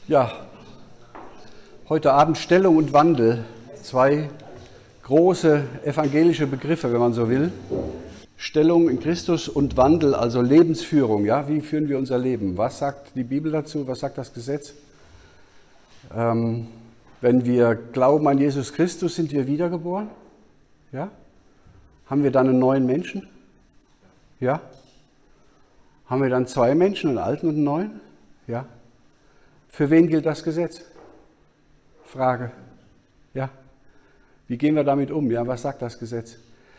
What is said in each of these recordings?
Ja, heute Abend Stellung und Wandel, zwei große evangelische Begriffe, wenn man so will. Stellung in Christus und Wandel, also Lebensführung. Ja, wie führen wir unser Leben? Was sagt die Bibel dazu? Was sagt das Gesetz? Wenn wir glauben an Jesus Christus, sind wir wiedergeboren? Ja? Haben wir dann einen neuen Menschen? Ja? Haben wir dann zwei Menschen, einen alten und einen neuen? Ja? Für wen gilt das Gesetz? Frage. Ja? Wie gehen wir damit um? Ja, was sagt das Gesetz?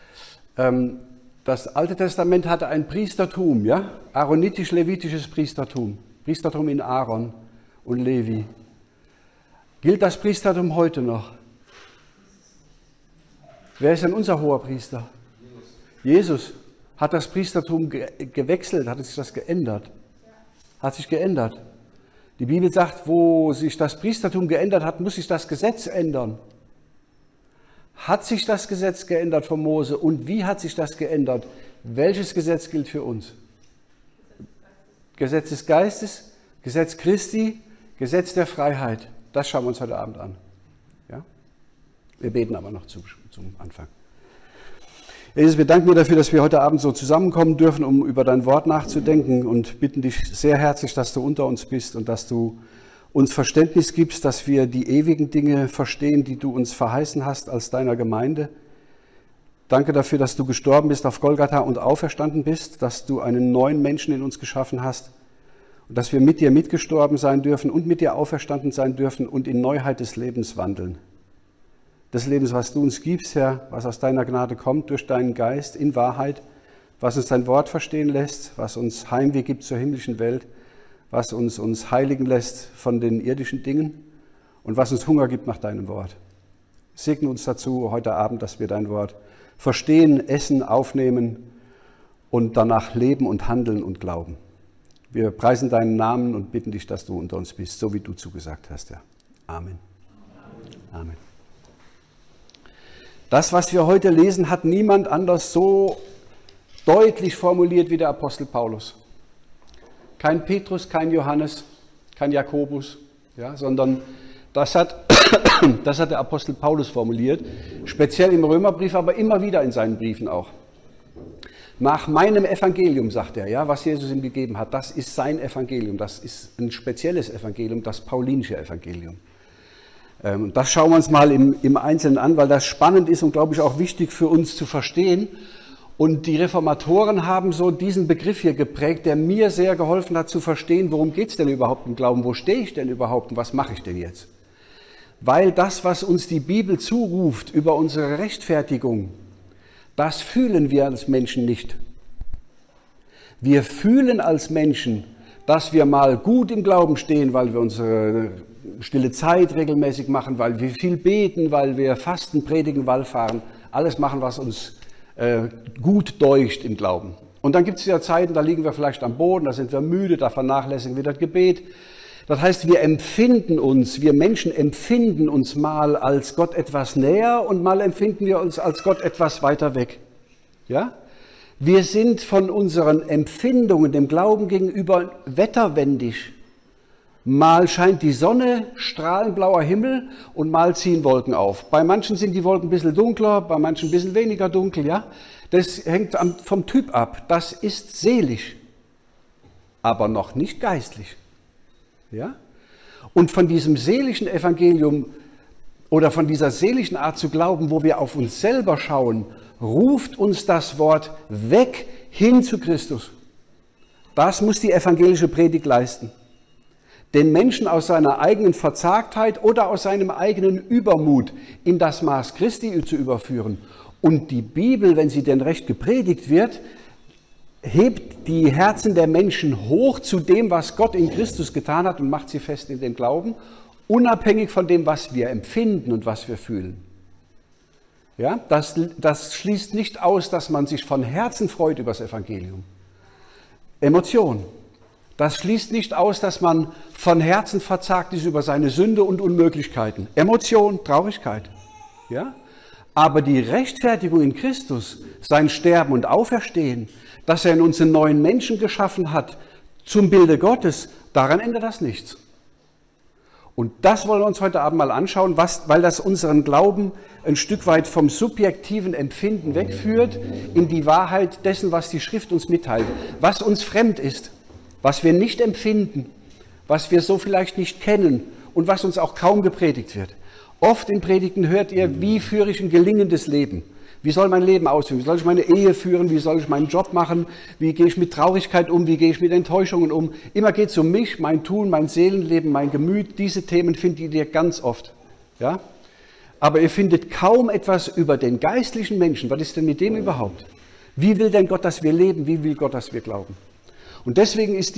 Das Alte Testament hatte ein Priestertum, ja? Aaronitisch-levitisches Priestertum. Priestertum in Aaron und Levi. Gilt das Priestertum heute noch? Wer ist denn unser hoher Priester? Jesus. Hat das Priestertum gewechselt? Hat sich das geändert? Hat sich geändert. Die Bibel sagt, wo sich das Priestertum geändert hat, muss sich das Gesetz ändern. Hat sich das Gesetz geändert von Mose und wie hat sich das geändert? Welches Gesetz gilt für uns? Gesetz des Geistes, Gesetz Christi, Gesetz der Freiheit. Das schauen wir uns heute Abend an. Ja? Wir beten aber noch zum Anfang. Jesus, wir danken dir dafür, dass wir heute Abend so zusammenkommen dürfen, um über dein Wort nachzudenken und bitten dich sehr herzlich, dass du unter uns bist und dass du uns Verständnis gibst, dass wir die ewigen Dinge verstehen, die du uns verheißen hast als deiner Gemeinde. Danke dafür, dass du gestorben bist auf Golgatha und auferstanden bist, dass du einen neuen Menschen in uns geschaffen hast und dass wir mit dir mitgestorben sein dürfen und mit dir auferstanden sein dürfen und in Neuheit des Lebens wandeln. Des Lebens, was du uns gibst, Herr, was aus deiner Gnade kommt, durch deinen Geist in Wahrheit, was uns dein Wort verstehen lässt, was uns Heimweh gibt zur himmlischen Welt, was uns heiligen lässt von den irdischen Dingen und was uns Hunger gibt nach deinem Wort. Segne uns dazu heute Abend, dass wir dein Wort verstehen, essen, aufnehmen und danach leben und handeln und glauben. Wir preisen deinen Namen und bitten dich, dass du unter uns bist, so wie du zugesagt hast, Herr. Amen. Amen. Das, was wir heute lesen, hat niemand anders so deutlich formuliert wie der Apostel Paulus. Kein Petrus, kein Johannes, kein Jakobus, ja, sondern das hat der Apostel Paulus formuliert, speziell im Römerbrief, aber immer wieder in seinen Briefen auch. Nach meinem Evangelium, sagt er, ja, was Jesus ihm gegeben hat, das ist sein Evangelium, das ist ein spezielles Evangelium, das paulinische Evangelium. Das schauen wir uns mal im Einzelnen an, weil das spannend ist und, glaube ich, auch wichtig für uns zu verstehen. Und die Reformatoren haben so diesen Begriff hier geprägt, der mir sehr geholfen hat zu verstehen, worum geht es denn überhaupt im Glauben, wo stehe ich denn überhaupt und was mache ich denn jetzt? Weil das, was uns die Bibel zuruft über unsere Rechtfertigung, das fühlen wir als Menschen nicht. Wir fühlen als Menschen, dass wir mal gut im Glauben stehen, weil wir unsere stille Zeit regelmäßig machen, weil wir viel beten, weil wir fasten, predigen, wallfahren, alles machen, was uns gut deucht im Glauben. Und dann gibt es ja Zeiten, da liegen wir vielleicht am Boden, da sind wir müde, da vernachlässigen wir das Gebet. Das heißt, wir Menschen empfinden uns mal als Gott etwas näher und mal empfinden wir uns als Gott etwas weiter weg. Ja? Wir sind von unseren Empfindungen dem Glauben gegenüber wetterwendig. Mal scheint die Sonne, strahlenblauer Himmel und mal ziehen Wolken auf. Bei manchen sind die Wolken ein bisschen dunkler, bei manchen ein bisschen weniger dunkel. Ja? Das hängt vom Typ ab. Das ist seelisch, aber noch nicht geistlich. Ja? Und von diesem seelischen Evangelium oder von dieser seelischen Art zu glauben, wo wir auf uns selber schauen, ruft uns das Wort weg hin zu Christus. Das muss die evangelische Predigt leisten. Den Menschen aus seiner eigenen Verzagtheit oder aus seinem eigenen Übermut in das Maß Christi zu überführen. Und die Bibel, wenn sie denn recht gepredigt wird, hebt die Herzen der Menschen hoch zu dem, was Gott in Christus getan hat und macht sie fest in dem Glauben, unabhängig von dem, was wir empfinden und was wir fühlen. Ja, das schließt nicht aus, dass man sich von Herzen freut über das Evangelium. Emotion. Das schließt nicht aus, dass man von Herzen verzagt ist über seine Sünde und Unmöglichkeiten. Emotion, Traurigkeit. Ja? Aber die Rechtfertigung in Christus, sein Sterben und Auferstehen, dass er in uns einen neuen Menschen geschaffen hat, zum Bilde Gottes, daran ändert das nichts. Und das wollen wir uns heute Abend mal anschauen, weil das unseren Glauben ein Stück weit vom subjektiven Empfinden wegführt in die Wahrheit dessen, was die Schrift uns mitteilt. Was uns fremd ist, was wir nicht empfinden, was wir so vielleicht nicht kennen und was uns auch kaum gepredigt wird. Oft in Predigten hört ihr, wie führe ich ein gelingendes Leben? Wie soll mein Leben aussehen? Wie soll ich meine Ehe führen? Wie soll ich meinen Job machen? Wie gehe ich mit Traurigkeit um? Wie gehe ich mit Enttäuschungen um? Immer geht es um mich, mein Tun, mein Seelenleben, mein Gemüt. Diese Themen findet ihr ganz oft. Ja? Aber ihr findet kaum etwas über den geistlichen Menschen. Was ist denn mit dem überhaupt? Wie will denn Gott, dass wir leben? Wie will Gott, dass wir glauben? Und deswegen ist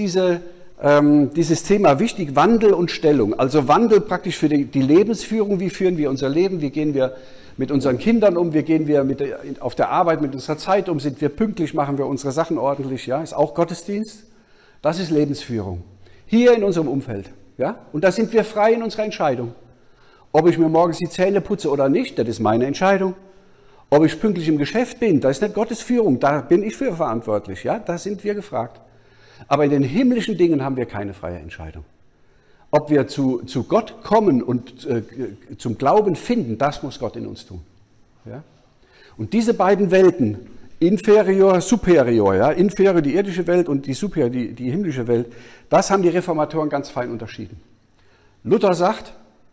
dieses Thema wichtig, Wandel und Stellung. Also Wandel praktisch für die Lebensführung. Wie führen wir unser Leben? Wie gehen wir mit unseren Kindern um, wie gehen wir auf der Arbeit mit unserer Zeit um, sind wir pünktlich, machen wir unsere Sachen ordentlich, ja, ist auch Gottesdienst. Das ist Lebensführung. Hier in unserem Umfeld, ja, und da sind wir frei in unserer Entscheidung. Ob ich mir morgens die Zähne putze oder nicht, das ist meine Entscheidung. Ob ich pünktlich im Geschäft bin, das ist nicht Gottes Führung, da bin ich für verantwortlich, ja, da sind wir gefragt. Aber in den himmlischen Dingen haben wir keine freie Entscheidung. Ob wir zu Gott kommen und zum Glauben finden, das muss Gott in uns tun. Ja? Und diese beiden Welten, inferior, superior, ja? Inferior die irdische Welt und die superior die himmlische Welt, das haben die Reformatoren ganz fein unterschieden. Luther sagt,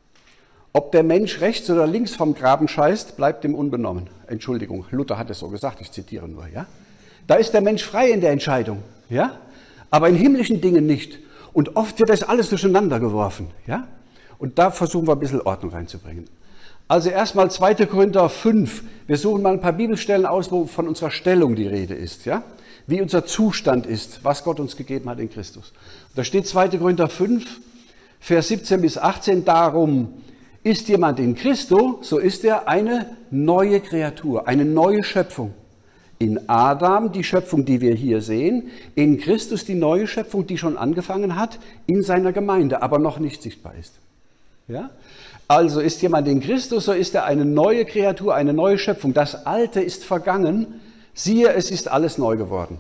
ob der Mensch rechts oder links vom Graben scheißt, bleibt ihm unbenommen. Entschuldigung, Luther hat es so gesagt, ich zitiere nur. Ja? Da ist der Mensch frei in der Entscheidung, ja? Aber in himmlischen Dingen nicht. Und oft wird das alles durcheinander geworfen. Ja? Und da versuchen wir ein bisschen Ordnung reinzubringen. Also erstmal 2. Korinther 5. Wir suchen mal ein paar Bibelstellen aus, wo von unserer Stellung die Rede ist. Ja? Wie unser Zustand ist, was Gott uns gegeben hat in Christus. Und da steht 2. Korinther 5, Vers 17 bis 18. Darum ist jemand in Christo, so ist er eine neue Kreatur, eine neue Schöpfung. In Adam die Schöpfung, die wir hier sehen, in Christus die neue Schöpfung, die schon angefangen hat, in seiner Gemeinde, aber noch nicht sichtbar ist. Ja? Also ist jemand in Christus, so ist er eine neue Kreatur, eine neue Schöpfung. Das Alte ist vergangen, siehe, es ist alles neu geworden.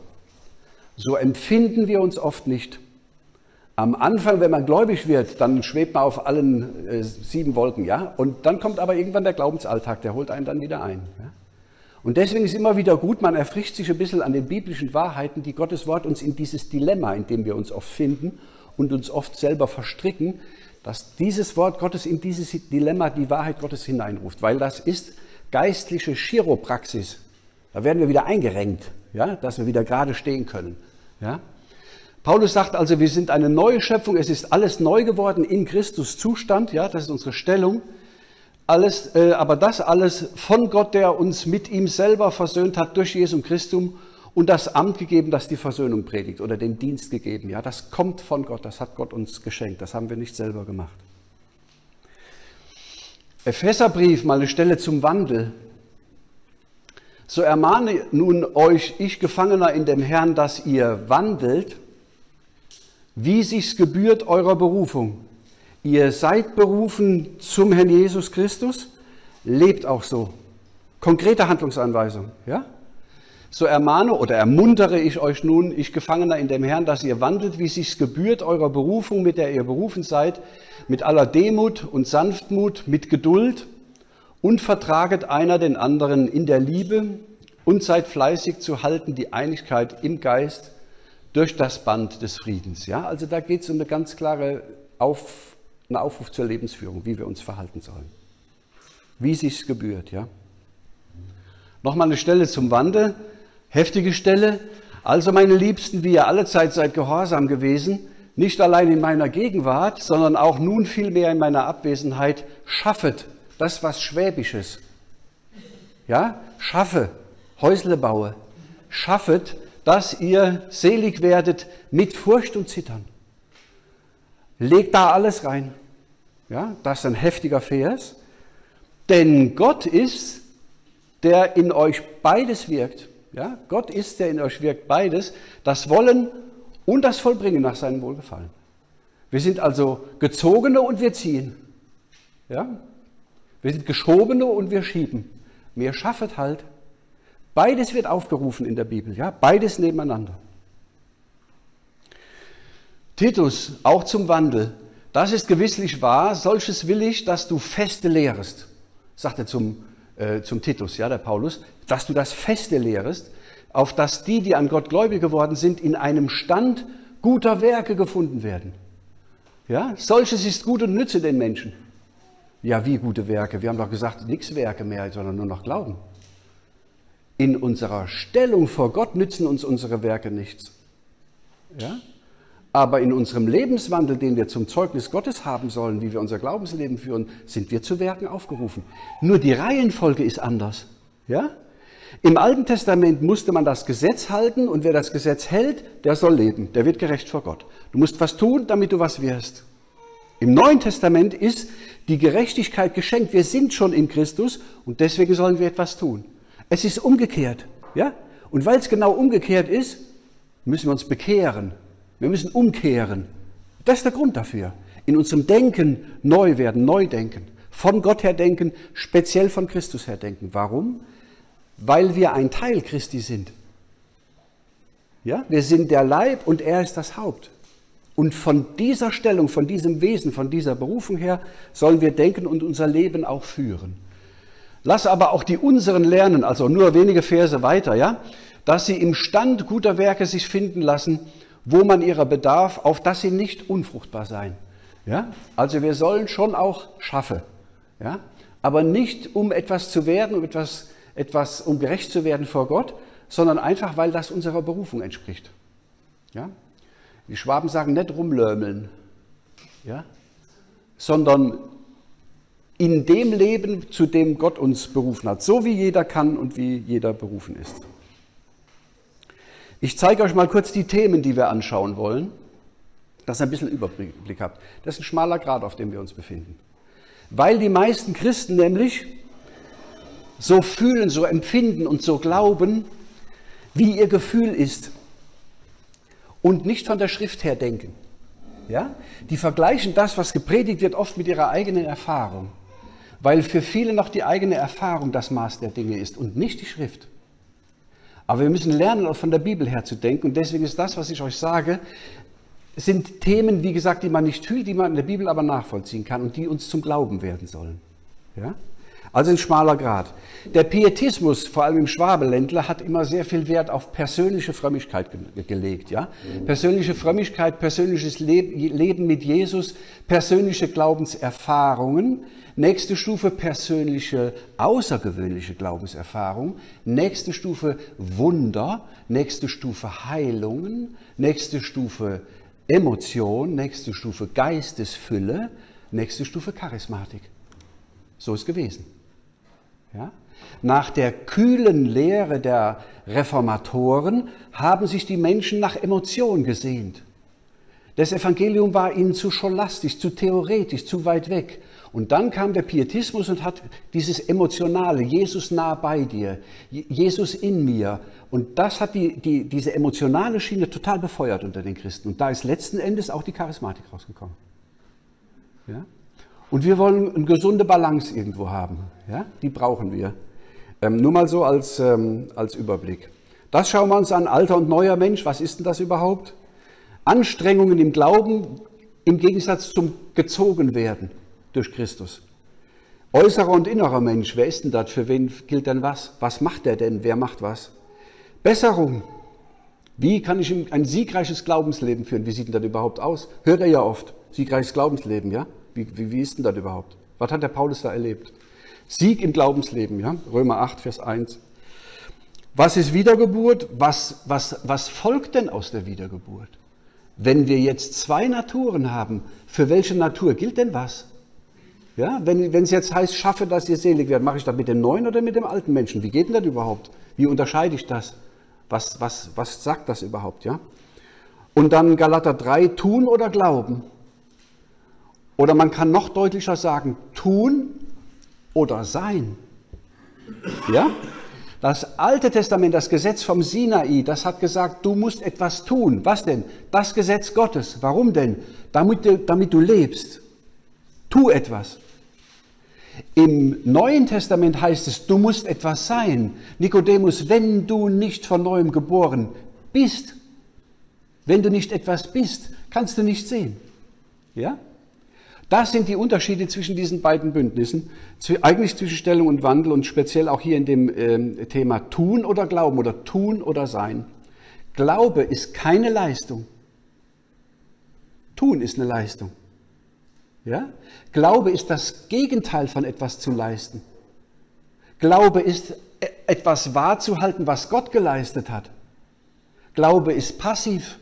So empfinden wir uns oft nicht. Am Anfang, wenn man gläubig wird, dann schwebt man auf allen 7 Wolken, ja? Und dann kommt aber irgendwann der Glaubensalltag, der holt einen dann wieder ein. Ja? Und deswegen ist immer wieder gut, man erfrischt sich ein bisschen an den biblischen Wahrheiten, die Gottes Wort uns in dieses Dilemma, in dem wir uns oft finden und uns oft selber verstricken, dass dieses Wort Gottes in dieses Dilemma die Wahrheit Gottes hineinruft, weil das ist geistliche Chiropraxis. Da werden wir wieder eingerenkt, ja, dass wir wieder gerade stehen können. Ja. Paulus sagt also, wir sind eine neue Schöpfung, es ist alles neu geworden in Christus Zustand, ja, das ist unsere Stellung. Alles, aber das alles von Gott, der uns mit ihm selber versöhnt hat durch Jesus Christus und das Amt gegeben, das die Versöhnung predigt oder den Dienst gegeben. Ja, das kommt von Gott, das hat Gott uns geschenkt, das haben wir nicht selber gemacht. Epheserbrief, mal eine Stelle zum Wandel. So ermahne nun euch, ich Gefangener in dem Herrn, dass ihr wandelt, wie sich's gebührt eurer Berufung. Ihr seid berufen zum Herrn Jesus Christus, lebt auch so. Konkrete Handlungsanweisung, ja? So ermahne oder ermuntere ich euch nun, ich Gefangener in dem Herrn, dass ihr wandelt, wie sich's gebührt eurer Berufung, mit der ihr berufen seid, mit aller Demut und Sanftmut, mit Geduld und vertraget einer den anderen in der Liebe und seid fleißig zu halten die Einigkeit im Geist durch das Band des Friedens. Ja, also da geht es um eine ganz klare einen Aufruf zur Lebensführung, wie wir uns verhalten sollen. Wie sich's gebührt, ja. Nochmal eine Stelle zum Wandel, heftige Stelle. Also meine Liebsten, wie ihr alle Zeit seid gehorsam gewesen, nicht allein in meiner Gegenwart, sondern auch nun vielmehr in meiner Abwesenheit, schaffet, das ist was Schwäbisches. Ja, schaffe, Häusle baue, schaffet, dass ihr selig werdet mit Furcht und Zittern. Legt da alles rein. Ja, das ist ein heftiger Vers. Denn Gott ist, der in euch beides wirkt. Ja, Gott ist, der in euch wirkt beides, das Wollen und das Vollbringen nach seinem Wohlgefallen. Wir sind also Gezogene und wir ziehen. Ja? Wir sind Geschobene und wir schieben. Mir schaffet halt. Beides wird aufgerufen in der Bibel. Ja? Beides nebeneinander. Titus, auch zum Wandel. Das ist gewisslich wahr, solches will ich, dass du Feste lehrest, sagt er zum Titus, ja, der Paulus, dass du das Feste lehrest, auf dass die an Gott gläubig geworden sind, in einem Stand guter Werke gefunden werden. Ja, solches ist gut und nütze den Menschen. Ja, wie gute Werke? Wir haben doch gesagt, nichts Werke mehr, sondern nur noch Glauben. In unserer Stellung vor Gott nützen uns unsere Werke nichts. Ja? Aber in unserem Lebenswandel, den wir zum Zeugnis Gottes haben sollen, wie wir unser Glaubensleben führen, sind wir zu Werken aufgerufen. Nur die Reihenfolge ist anders. Ja? Im Alten Testament musste man das Gesetz halten und wer das Gesetz hält, der soll leben, der wird gerecht vor Gott. Du musst was tun, damit du was wirst. Im Neuen Testament ist die Gerechtigkeit geschenkt. Wir sind schon in Christus und deswegen sollen wir etwas tun. Es ist umgekehrt. Ja? Und weil es genau umgekehrt ist, müssen wir uns bekehren. Wir müssen umkehren. Das ist der Grund dafür. In unserem Denken neu werden, neu denken. Von Gott her denken, speziell von Christus her denken. Warum? Weil wir ein Teil Christi sind. Ja? Wir sind der Leib und er ist das Haupt. Und von dieser Stellung, von diesem Wesen, von dieser Berufung her sollen wir denken und unser Leben auch führen. Lass aber auch die unseren lernen, also nur wenige Verse weiter, ja, dass sie im Stand guter Werke sich finden lassen, wo man ihrer bedarf, auf dass sie nicht unfruchtbar seien. Ja? Also wir sollen schon auch schaffen, ja? Aber nicht um etwas zu werden, um gerecht zu werden vor Gott, sondern einfach, weil das unserer Berufung entspricht. Ja? Die Schwaben sagen nicht rumlömeln, ja? Sondern in dem Leben, zu dem Gott uns berufen hat, so wie jeder kann und wie jeder berufen ist. Ich zeige euch mal kurz die Themen, die wir anschauen wollen, dass ihr ein bisschen Überblick habt. Das ist ein schmaler Grat, auf dem wir uns befinden. Weil die meisten Christen nämlich so fühlen, so empfinden und so glauben, wie ihr Gefühl ist und nicht von der Schrift her denken. Ja? Die vergleichen das, was gepredigt wird, oft mit ihrer eigenen Erfahrung, weil für viele noch die eigene Erfahrung das Maß der Dinge ist und nicht die Schrift. Aber wir müssen lernen, auch von der Bibel her zu denken und deswegen ist das, was ich euch sage, sind Themen, wie gesagt, die man nicht fühlt, die man in der Bibel aber nachvollziehen kann und die uns zum Glauben werden sollen. Ja? Also ein schmaler Grat. Der Pietismus, vor allem im Schwabenländler, hat immer sehr viel Wert auf persönliche Frömmigkeit gelegt. Ja? Persönliche Frömmigkeit, persönliches Leben mit Jesus, persönliche Glaubenserfahrungen. Nächste Stufe persönliche, außergewöhnliche Glaubenserfahrung. Nächste Stufe Wunder. Nächste Stufe Heilungen. Nächste Stufe Emotion. Nächste Stufe Geistesfülle. Nächste Stufe Charismatik. So ist gewesen. Ja? Nach der kühlen Lehre der Reformatoren haben sich die Menschen nach Emotion gesehnt. Das Evangelium war ihnen zu scholastisch, zu theoretisch, zu weit weg. Und dann kam der Pietismus und hat dieses Emotionale, Jesus nah bei dir, Jesus in mir. Und das hat diese emotionale Schiene total befeuert unter den Christen. Und da ist letzten Endes auch die Charismatik rausgekommen. Ja? Und wir wollen eine gesunde Balance irgendwo haben. Ja? Die brauchen wir. Nur mal so als Überblick. Das schauen wir uns an, alter und neuer Mensch. Was ist denn das überhaupt? Anstrengungen im Glauben im Gegensatz zum Gezogenwerden durch Christus. Äußerer und innerer Mensch, wer ist denn das? Für wen gilt denn was? Was macht der denn? Wer macht was? Besserung. Wie kann ich ein siegreiches Glaubensleben führen? Wie sieht denn das überhaupt aus? Hört er ja oft. Siegreiches Glaubensleben, ja? Wie ist denn das überhaupt? Was hat der Paulus da erlebt? Sieg im Glaubensleben, ja? Römer 8, Vers 1. Was ist Wiedergeburt? Was folgt denn aus der Wiedergeburt? Wenn wir jetzt zwei Naturen haben, für welche Natur gilt denn was? Ja, wenn es jetzt heißt, schaffe, dass ihr selig werdet, mache ich das mit dem neuen oder mit dem alten Menschen? Wie geht denn das überhaupt? Wie unterscheide ich das? Was sagt das überhaupt? Ja? Und dann Galater 3, tun oder glauben? Oder man kann noch deutlicher sagen, tun oder sein. Ja? Das Alte Testament, das Gesetz vom Sinai, das hat gesagt, du musst etwas tun. Was denn? Das Gesetz Gottes. Warum denn? Damit du lebst. Tu etwas. Im Neuen Testament heißt es, du musst etwas sein. Nikodemus, wenn du nicht von neuem geboren bist, wenn du nicht etwas bist, kannst du nicht sehen. Ja? Das sind die Unterschiede zwischen diesen beiden Bündnissen, eigentlich zwischen Stellung und Wandel und speziell auch hier in dem Thema Tun oder Glauben oder Tun oder Sein. Glaube ist keine Leistung. Tun ist eine Leistung. Ja? Glaube ist das Gegenteil von etwas zu leisten. Glaube ist etwas wahrzuhalten, was Gott geleistet hat. Glaube ist passiv.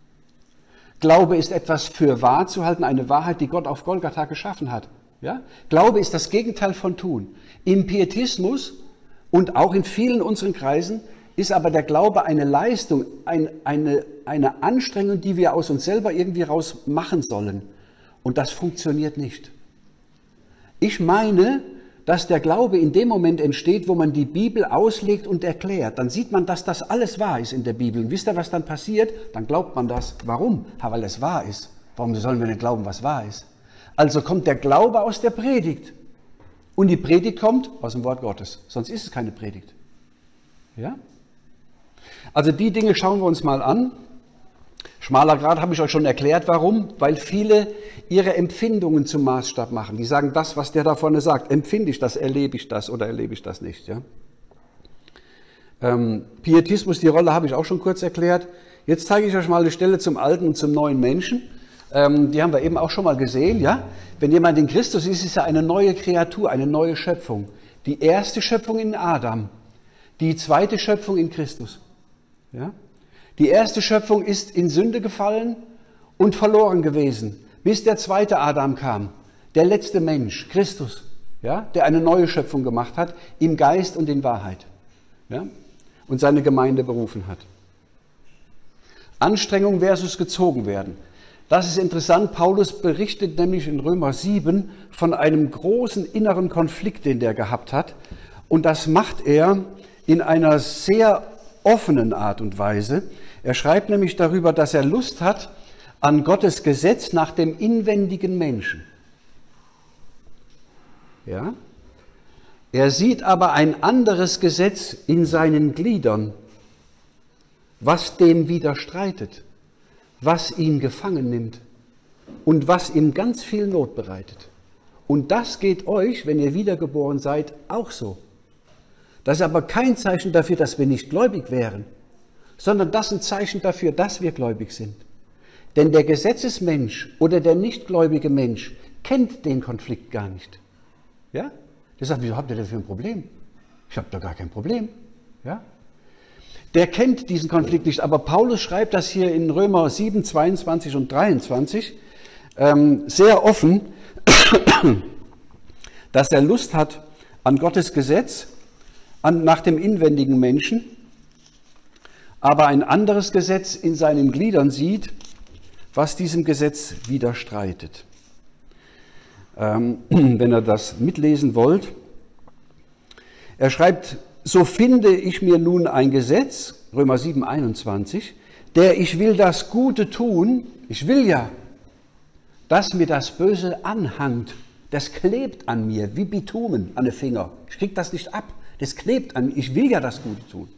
Glaube ist etwas für wahr zu halten, eine Wahrheit, die Gott auf Golgatha geschaffen hat. Ja? Glaube ist das Gegenteil von Tun. Im Pietismus und auch in vielen unseren Kreisen ist aber der Glaube eine Leistung, eine Anstrengung, die wir aus uns selber irgendwie raus machen sollen. Und das funktioniert nicht. Ich meine, dass der Glaube in dem Moment entsteht, wo man die Bibel auslegt und erklärt. Dann sieht man, dass das alles wahr ist in der Bibel. Und wisst ihr, was dann passiert? Dann glaubt man das. Warum? Weil es wahr ist. Warum sollen wir nicht glauben, was wahr ist? Also kommt der Glaube aus der Predigt. Und die Predigt kommt aus dem Wort Gottes. Sonst ist es keine Predigt. Ja? Also die Dinge schauen wir uns mal an. Schmaler Grat habe ich euch schon erklärt, warum. Weil viele ihre Empfindungen zum Maßstab machen. Die sagen, das, was der da vorne sagt, empfinde ich das, erlebe ich das oder erlebe ich das nicht. Ja? Pietismus, die Rolle habe ich auch schon kurz erklärt. Jetzt zeige ich euch mal eine Stelle zum alten und zum neuen Menschen. Die haben wir eben auch schon mal gesehen. Ja? Wenn jemand in Christus ist, ist er eine neue Kreatur, eine neue Schöpfung. Die erste Schöpfung in Adam, die zweite Schöpfung in Christus. Ja? Die erste Schöpfung ist in Sünde gefallen und verloren gewesen, bis der zweite Adam kam, der letzte Mensch, Christus, ja, der eine neue Schöpfung gemacht hat, im Geist und in Wahrheit, ja, und seine Gemeinde berufen hat. Anstrengung versus gezogen werden. Das ist interessant. Paulus berichtet nämlich in Römer 7 von einem großen inneren Konflikt, den der gehabt hat. Und das macht er in einer sehr offenen Art und Weise. Er schreibt nämlich darüber, dass er Lust hat an Gottes Gesetz nach dem inwendigen Menschen. Ja? Er sieht aber ein anderes Gesetz in seinen Gliedern, was dem widerstreitet, was ihn gefangen nimmt und was ihm ganz viel Not bereitet. Und das geht euch, wenn ihr wiedergeboren seid, auch so. Das ist aber kein Zeichen dafür, dass wir nicht gläubig wären, sondern das ist ein Zeichen dafür, dass wir gläubig sind. Denn der Gesetzesmensch oder der nichtgläubige Mensch kennt den Konflikt gar nicht. Ja? Der sagt, wieso habt ihr denn für ein Problem? Ich habe da gar kein Problem. Ja? Der kennt diesen Konflikt nicht, aber Paulus schreibt das hier in Römer 7, 22 und 23 sehr offen, dass er Lust hat an Gottes Gesetz, nach dem inwendigen Menschen, aber ein anderes Gesetz in seinen Gliedern sieht, was diesem Gesetz widerstreitet. Wenn ihr das mitlesen wollt. Er schreibt, so finde ich mir nun ein Gesetz, Römer 7, 21, der ich will das Gute tun, ich will ja, dass mir das Böse anhangt. Das klebt an mir, wie Bitumen an den Finger. Ich kriege das nicht ab. Das klebt an mir. Ich will ja das Gute tun.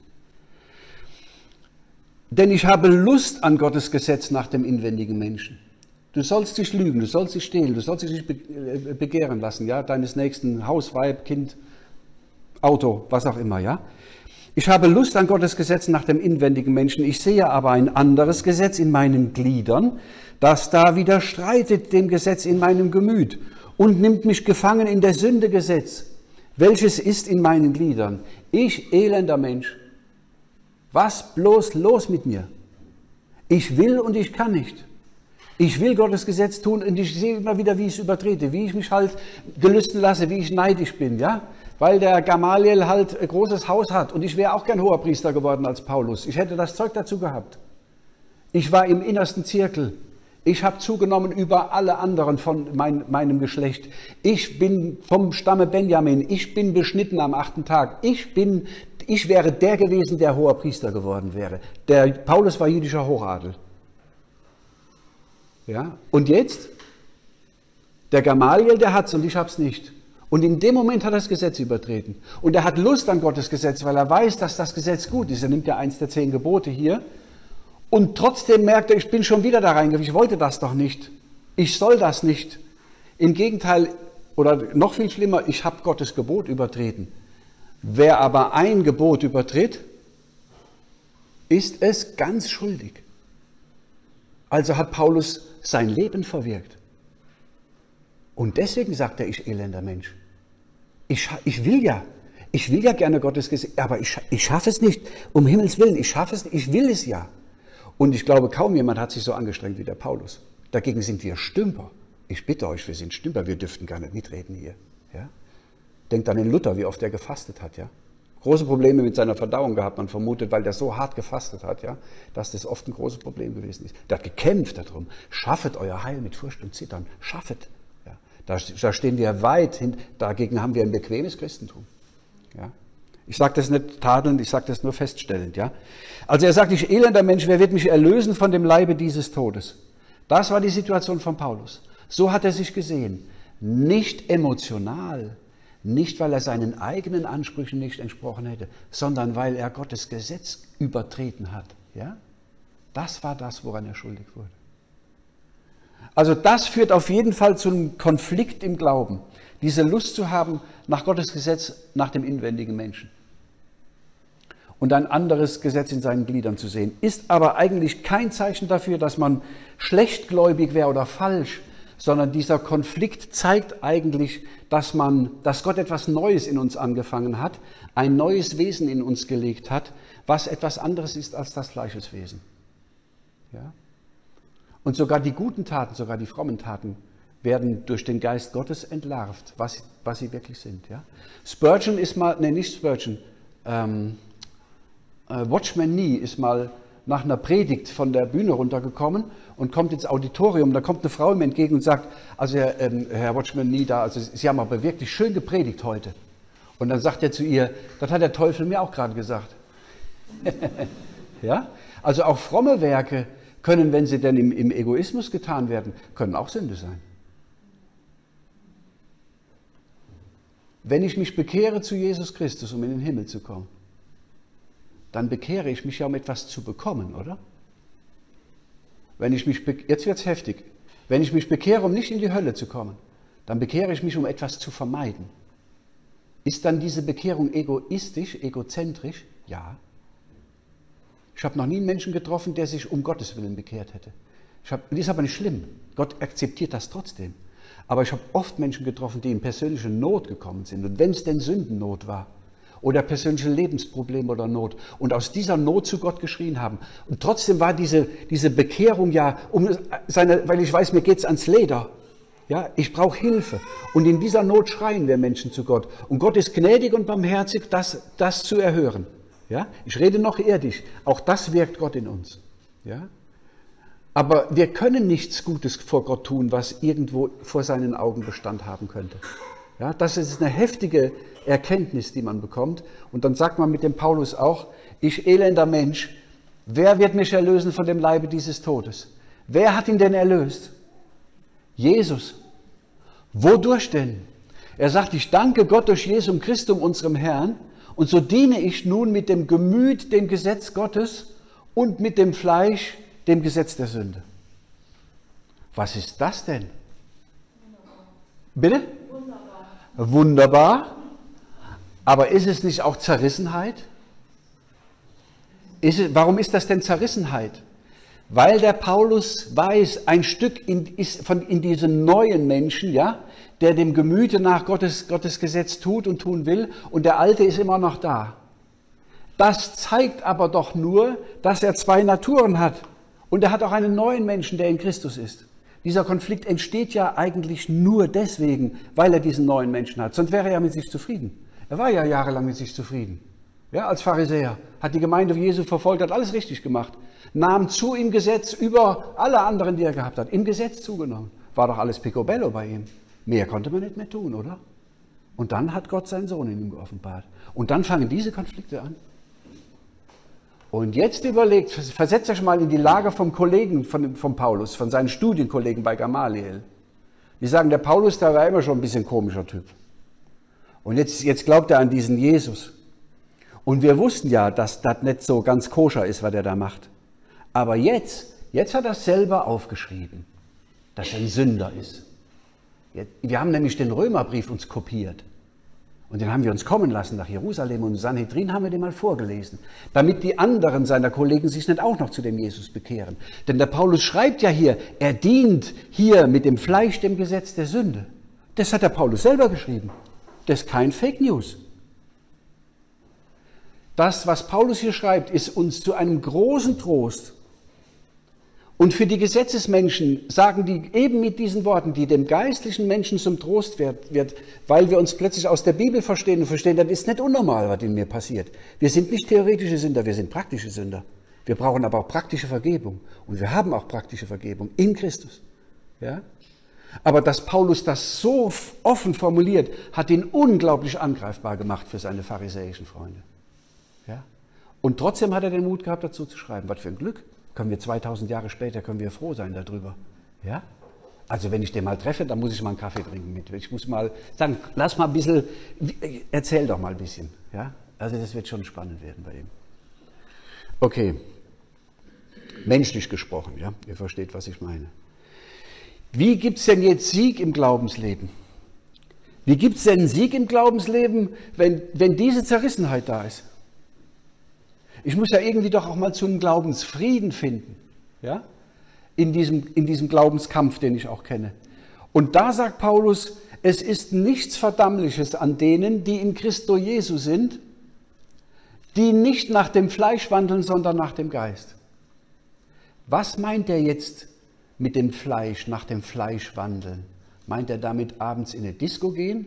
Denn ich habe Lust an Gottes Gesetz nach dem inwendigen Menschen. Du sollst nicht lügen, du sollst nicht stehlen, du sollst dich nicht begehren lassen, ja, deines nächsten Haus, Weib, Kind, Auto, was auch immer, ja. Ich habe Lust an Gottes Gesetz nach dem inwendigen Menschen. Ich sehe aber ein anderes Gesetz in meinen Gliedern, das da widerstreitet dem Gesetz in meinem Gemüt und nimmt mich gefangen in der Sünde Gesetz, welches ist in meinen Gliedern. Ich, elender Mensch, was bloß los mit mir? Ich will und ich kann nicht. Ich will Gottes Gesetz tun und ich sehe immer wieder, wie ich es übertrete, wie ich mich halt gelüsten lasse, wie ich neidisch bin, ja? Weil der Gamaliel halt ein großes Haus hat und ich wäre auch gern Hoherpriester geworden als Paulus. Ich hätte das Zeug dazu gehabt. Ich war im innersten Zirkel. Ich habe zugenommen über alle anderen von meinem Geschlecht. Ich bin vom Stamme Benjamin. Ich bin beschnitten am 8. Tag. Ich wäre der gewesen, der Hoherpriester geworden wäre. Der Paulus war jüdischer Hochadel. Ja? Und jetzt? Der Gamaliel, der hat's und ich hab's nicht. Und in dem Moment hat er das Gesetz übertreten. Und er hat Lust an Gottes Gesetz, weil er weiß, dass das Gesetz gut ist. Er nimmt ja eins der 10 Gebote hier. Und trotzdem merkt er, ich bin schon wieder da reingegangen. Ich wollte das doch nicht. Ich soll das nicht. Im Gegenteil, oder noch viel schlimmer, ich habe Gottes Gebot übertreten. Wer aber ein Gebot übertritt, ist es ganz schuldig. Also hat Paulus sein Leben verwirkt. Und deswegen sagt er, ich elender Mensch. Ich will ja gerne Gottes Gesetz, aber ich schaffe es nicht. Um Himmels Willen, ich schaffe es nicht, ich will es ja. Und ich glaube, kaum jemand hat sich so angestrengt wie der Paulus. Dagegen sind wir Stümper. Ich bitte euch, wir sind Stümper, wir dürften gar nicht mitreden hier. Ja? Denkt an den Luther, wie oft er gefastet hat. Ja? Große Probleme mit seiner Verdauung gehabt, man vermutet, weil der so hart gefastet hat, ja, dass das oft ein großes Problem gewesen ist. Der hat gekämpft darum, schaffet euer Heil mit Furcht und Zittern, schaffet. Ja? Da stehen wir weit hin, dagegen haben wir ein bequemes Christentum. Ja? Ich sage das nicht tadelnd, ich sage das nur feststellend. Ja? Also er sagt, ich elender Mensch, wer wird mich erlösen von dem Leibe dieses Todes? Das war die Situation von Paulus. So hat er sich gesehen. Nicht emotional, nicht weil er seinen eigenen Ansprüchen nicht entsprochen hätte, sondern weil er Gottes Gesetz übertreten hat. Ja? Das war das, woran er schuldig wurde. Also das führt auf jeden Fall zu einem Konflikt im Glauben. Diese Lust zu haben nach Gottes Gesetz, nach dem inwendigen Menschen. Und ein anderes Gesetz in seinen Gliedern zu sehen, ist aber eigentlich kein Zeichen dafür, dass man schlechtgläubig wäre oder falsch, sondern dieser Konflikt zeigt eigentlich, dass Gott etwas Neues in uns angefangen hat, ein neues Wesen in uns gelegt hat, was etwas anderes ist als das Fleischeswesen. Ja? Und sogar die guten Taten, sogar die frommen Taten werden durch den Geist Gottes entlarvt, was sie wirklich sind. Ja? Spurgeon ist mal, nicht Spurgeon, Watchman Nee ist mal nach einer Predigt von der Bühne runtergekommen und kommt ins Auditorium. Da kommt eine Frau ihm entgegen und sagt, also Herr Watchman Nee, also Sie haben aber wirklich schön gepredigt heute. Und dann sagt er zu ihr, das hat der Teufel mir auch gerade gesagt. Ja? Also auch fromme Werke können, wenn sie denn im Egoismus getan werden, können auch Sünde sein. Wenn ich mich bekehre zu Jesus Christus, um in den Himmel zu kommen, dann bekehre ich mich ja, um etwas zu bekommen, oder? Jetzt wird es heftig. Wenn ich mich bekehre, um nicht in die Hölle zu kommen, dann bekehre ich mich, um etwas zu vermeiden. Ist dann diese Bekehrung egoistisch, egozentrisch? Ja. Ich habe noch nie einen Menschen getroffen, der sich um Gottes Willen bekehrt hätte. Das ist aber nicht schlimm. Gott akzeptiert das trotzdem. Aber ich habe oft Menschen getroffen, die in persönliche Not gekommen sind. Und wenn es denn Sündennot war oder persönliche Lebensprobleme oder Not und aus dieser Not zu Gott geschrien haben. Und trotzdem war diese Bekehrung ja, weil ich weiß, mir geht es ans Leder. Ja, ich brauche Hilfe. Und in dieser Not schreien wir Menschen zu Gott. Und Gott ist gnädig und barmherzig, das zu erhören. Ja? Ich rede noch irdisch. Auch das wirkt Gott in uns. Ja? Aber wir können nichts Gutes vor Gott tun, was irgendwo vor seinen Augen Bestand haben könnte. Ja, das ist eine heftige Erkenntnis, die man bekommt. Und dann sagt man mit dem Paulus auch, ich elender Mensch, wer wird mich erlösen von dem Leibe dieses Todes? Wer hat ihn denn erlöst? Jesus. Wodurch denn? Er sagt, ich danke Gott durch Jesum Christum, unserem Herrn, und so diene ich nun mit dem Gemüt dem Gesetz Gottes und mit dem Fleisch dem Gesetz der Sünde. Was ist das denn? Bitte? Wunderbar. Aber ist es nicht auch Zerrissenheit? Warum ist das denn Zerrissenheit? Weil der Paulus weiß, ein Stück in diesem neuen Menschen, ja, der dem Gemüte nach Gottes Gesetz tut und tun will, und der alte ist immer noch da. Das zeigt aber doch nur, dass er zwei Naturen hat. Und er hat auch einen neuen Menschen, der in Christus ist. Dieser Konflikt entsteht ja eigentlich nur deswegen, weil er diesen neuen Menschen hat. Sonst wäre er ja mit sich zufrieden. Er war ja jahrelang mit sich zufrieden. Ja, als Pharisäer. Hat die Gemeinde Jesu verfolgt, hat alles richtig gemacht. Nahm zu im Gesetz über alle anderen, die er gehabt hat. Im Gesetz zugenommen. War doch alles picobello bei ihm. Mehr konnte man nicht mehr tun, oder? Und dann hat Gott seinen Sohn in ihm geoffenbart. Und dann fangen diese Konflikte an. Und jetzt überlegt, versetzt euch mal in die Lage vom Kollegen von Paulus, von seinen Studienkollegen bei Gamaliel. Die sagen, der Paulus, der war immer schon ein bisschen komischer Typ. Und jetzt glaubt er an diesen Jesus. Und wir wussten ja, dass das nicht so ganz koscher ist, was er da macht. Aber jetzt hat er es selber aufgeschrieben, dass er ein Sünder ist. Wir haben nämlich den Römerbrief uns kopiert. Und den haben wir uns kommen lassen nach Jerusalem und im Sanhedrin haben wir den mal vorgelesen, damit die anderen seiner Kollegen sich nicht auch noch zu dem Jesus bekehren. Denn der Paulus schreibt ja hier, er dient hier mit dem Fleisch dem Gesetz der Sünde. Das hat der Paulus selber geschrieben. Das ist kein Fake News. Das, was Paulus hier schreibt, ist uns zu einem großen Trost. Und für die Gesetzesmenschen sagen die eben mit diesen Worten, die dem geistlichen Menschen zum Trost wird, weil wir uns plötzlich aus der Bibel verstehen und verstehen, das ist nicht unnormal, was in mir passiert. Wir sind nicht theoretische Sünder, wir sind praktische Sünder. Wir brauchen aber auch praktische Vergebung. Und wir haben auch praktische Vergebung in Christus. Ja? Aber dass Paulus das so offen formuliert, hat ihn unglaublich angreifbar gemacht für seine pharisäischen Freunde. Ja? Und trotzdem hat er den Mut gehabt, dazu zu schreiben. Was für ein Glück. Können wir 2000 Jahre später, können wir froh sein darüber. Ja? Also wenn ich den mal treffe, dann muss ich mal einen Kaffee trinken mit. Ich muss mal sagen, lass mal ein bisschen, erzähl doch mal ein bisschen. Ja? Also das wird schon spannend werden bei ihm. Okay, menschlich gesprochen, ja, ihr versteht, was ich meine. Wie gibt es denn jetzt Sieg im Glaubensleben? Wie gibt es denn Sieg im Glaubensleben, wenn diese Zerrissenheit da ist? Ich muss ja irgendwie doch auch mal zu einem Glaubensfrieden finden, ja? In diesem Glaubenskampf, den ich auch kenne. Und da sagt Paulus, es ist nichts Verdammliches an denen, die in Christo Jesu sind, die nicht nach dem Fleisch wandeln, sondern nach dem Geist. Was meint er jetzt mit dem Fleisch, nach dem Fleisch wandeln? Meint er damit abends in eine Disco gehen?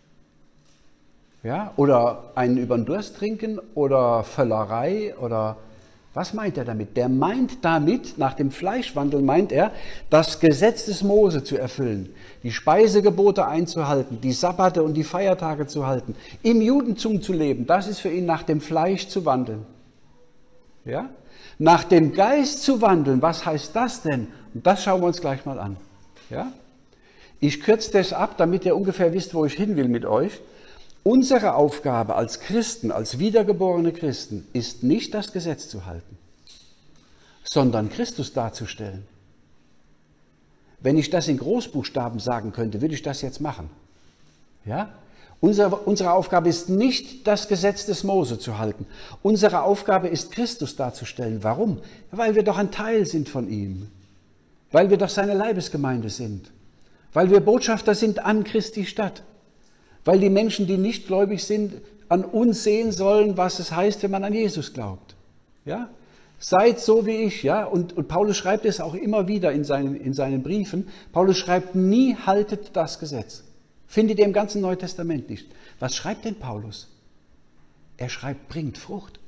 Ja, oder einen über den Durst trinken oder Völlerei oder was meint er damit? Der meint damit, nach dem Fleischwandel meint er, das Gesetz des Mose zu erfüllen, die Speisegebote einzuhalten, die Sabbate und die Feiertage zu halten, im Judentum zu leben, das ist für ihn nach dem Fleisch zu wandeln. Ja? Nach dem Geist zu wandeln, was heißt das denn? Und das schauen wir uns gleich mal an. Ja? Ich kürze das ab, damit ihr ungefähr wisst, wo ich hin will mit euch. Unsere Aufgabe als Christen, als wiedergeborene Christen, ist nicht das Gesetz zu halten, sondern Christus darzustellen. Wenn ich das in Großbuchstaben sagen könnte, würde ich das jetzt machen. Ja? Unsere Aufgabe ist nicht das Gesetz des Mose zu halten. Unsere Aufgabe ist Christus darzustellen. Warum? Weil wir doch ein Teil sind von ihm. Weil wir doch seine Leibesgemeinde sind. Weil wir Botschafter sind an Christi Stadt. Weil die Menschen, die nicht gläubig sind, an uns sehen sollen, was es heißt, wenn man an Jesus glaubt. Ja? Seid so wie ich. Ja? Und Paulus schreibt es auch immer wieder in seinen Briefen. Paulus schreibt nie, haltet das Gesetz. Findet ihr im ganzen Neuen Testament nicht. Was schreibt denn Paulus? Er schreibt, bringt Frucht.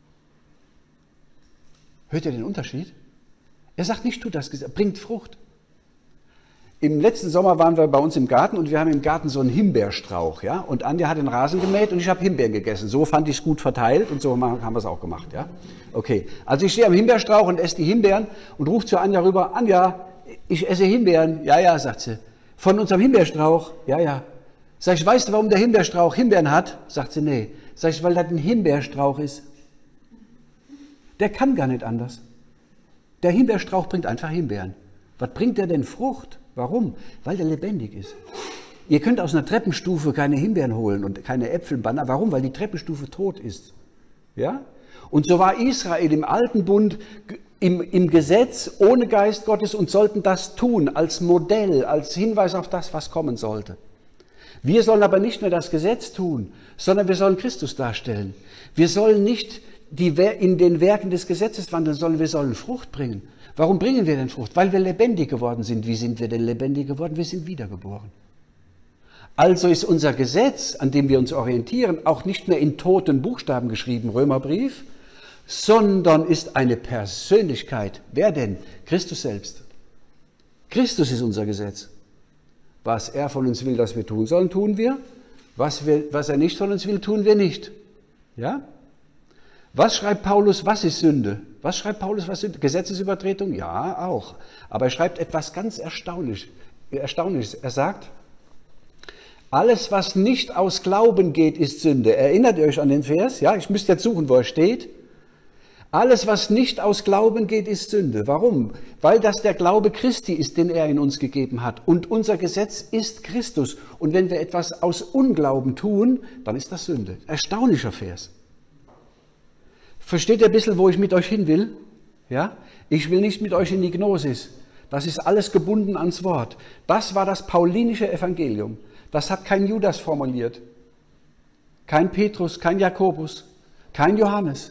Hört ihr den Unterschied? Er sagt nicht, tut das Gesetz, bringt Frucht. Im letzten Sommer waren wir bei uns im Garten und wir haben im Garten so einen Himbeerstrauch. Ja? Und Anja hat den Rasen gemäht und ich habe Himbeeren gegessen. So fand ich es gut verteilt und so haben wir es auch gemacht. Ja? Okay, also ich stehe am Himbeerstrauch und esse die Himbeeren und rufe zu Anja rüber, Anja, ich esse Himbeeren. Ja, ja, sagt sie. Von unserem Himbeerstrauch? Ja, ja. Sag ich, weißt du, warum der Himbeerstrauch Himbeeren hat? Sagt sie, nee. Sag ich, weil das ein Himbeerstrauch ist. Der kann gar nicht anders. Der Himbeerstrauch bringt einfach Himbeeren. Was bringt der denn Frucht? Warum? Weil der lebendig ist. Ihr könnt aus einer Treppenstufe keine Himbeeren holen und keine Äpfel bannen. Warum? Weil die Treppenstufe tot ist. Ja? Und so war Israel im Alten Bund im Gesetz ohne Geist Gottes und sollten das tun als Modell, als Hinweis auf das, was kommen sollte. Wir sollen aber nicht nur das Gesetz tun, sondern wir sollen Christus darstellen. Wir sollen nicht in den Werken des Gesetzes wandeln, sondern wir sollen Frucht bringen. Warum bringen wir denn Frucht? Weil wir lebendig geworden sind. Wie sind wir denn lebendig geworden? Wir sind wiedergeboren. Also ist unser Gesetz, an dem wir uns orientieren, auch nicht mehr in toten Buchstaben geschrieben, Römerbrief, sondern ist eine Persönlichkeit. Wer denn? Christus selbst. Christus ist unser Gesetz. Was er von uns will, dass wir tun sollen, tun wir. Was er nicht von uns will, tun wir nicht. Ja? Was schreibt Paulus, was ist Sünde? Was schreibt Paulus, was Sünde? Gesetzesübertretung? Ja, auch. Aber er schreibt etwas ganz Erstaunliches. Er sagt, alles, was nicht aus Glauben geht, ist Sünde. Erinnert ihr euch an den Vers? Ja, ich müsste jetzt suchen, wo er steht. Alles, was nicht aus Glauben geht, ist Sünde. Warum? Weil das der Glaube Christi ist, den er in uns gegeben hat. Und unser Gesetz ist Christus. Und wenn wir etwas aus Unglauben tun, dann ist das Sünde. Erstaunlicher Vers. Versteht ihr ein bisschen, wo ich mit euch hin will? Ja? Ich will nicht mit euch in die Gnosis. Das ist alles gebunden ans Wort. Das war das paulinische Evangelium. Das hat kein Judas formuliert. Kein Petrus, kein Jakobus, kein Johannes.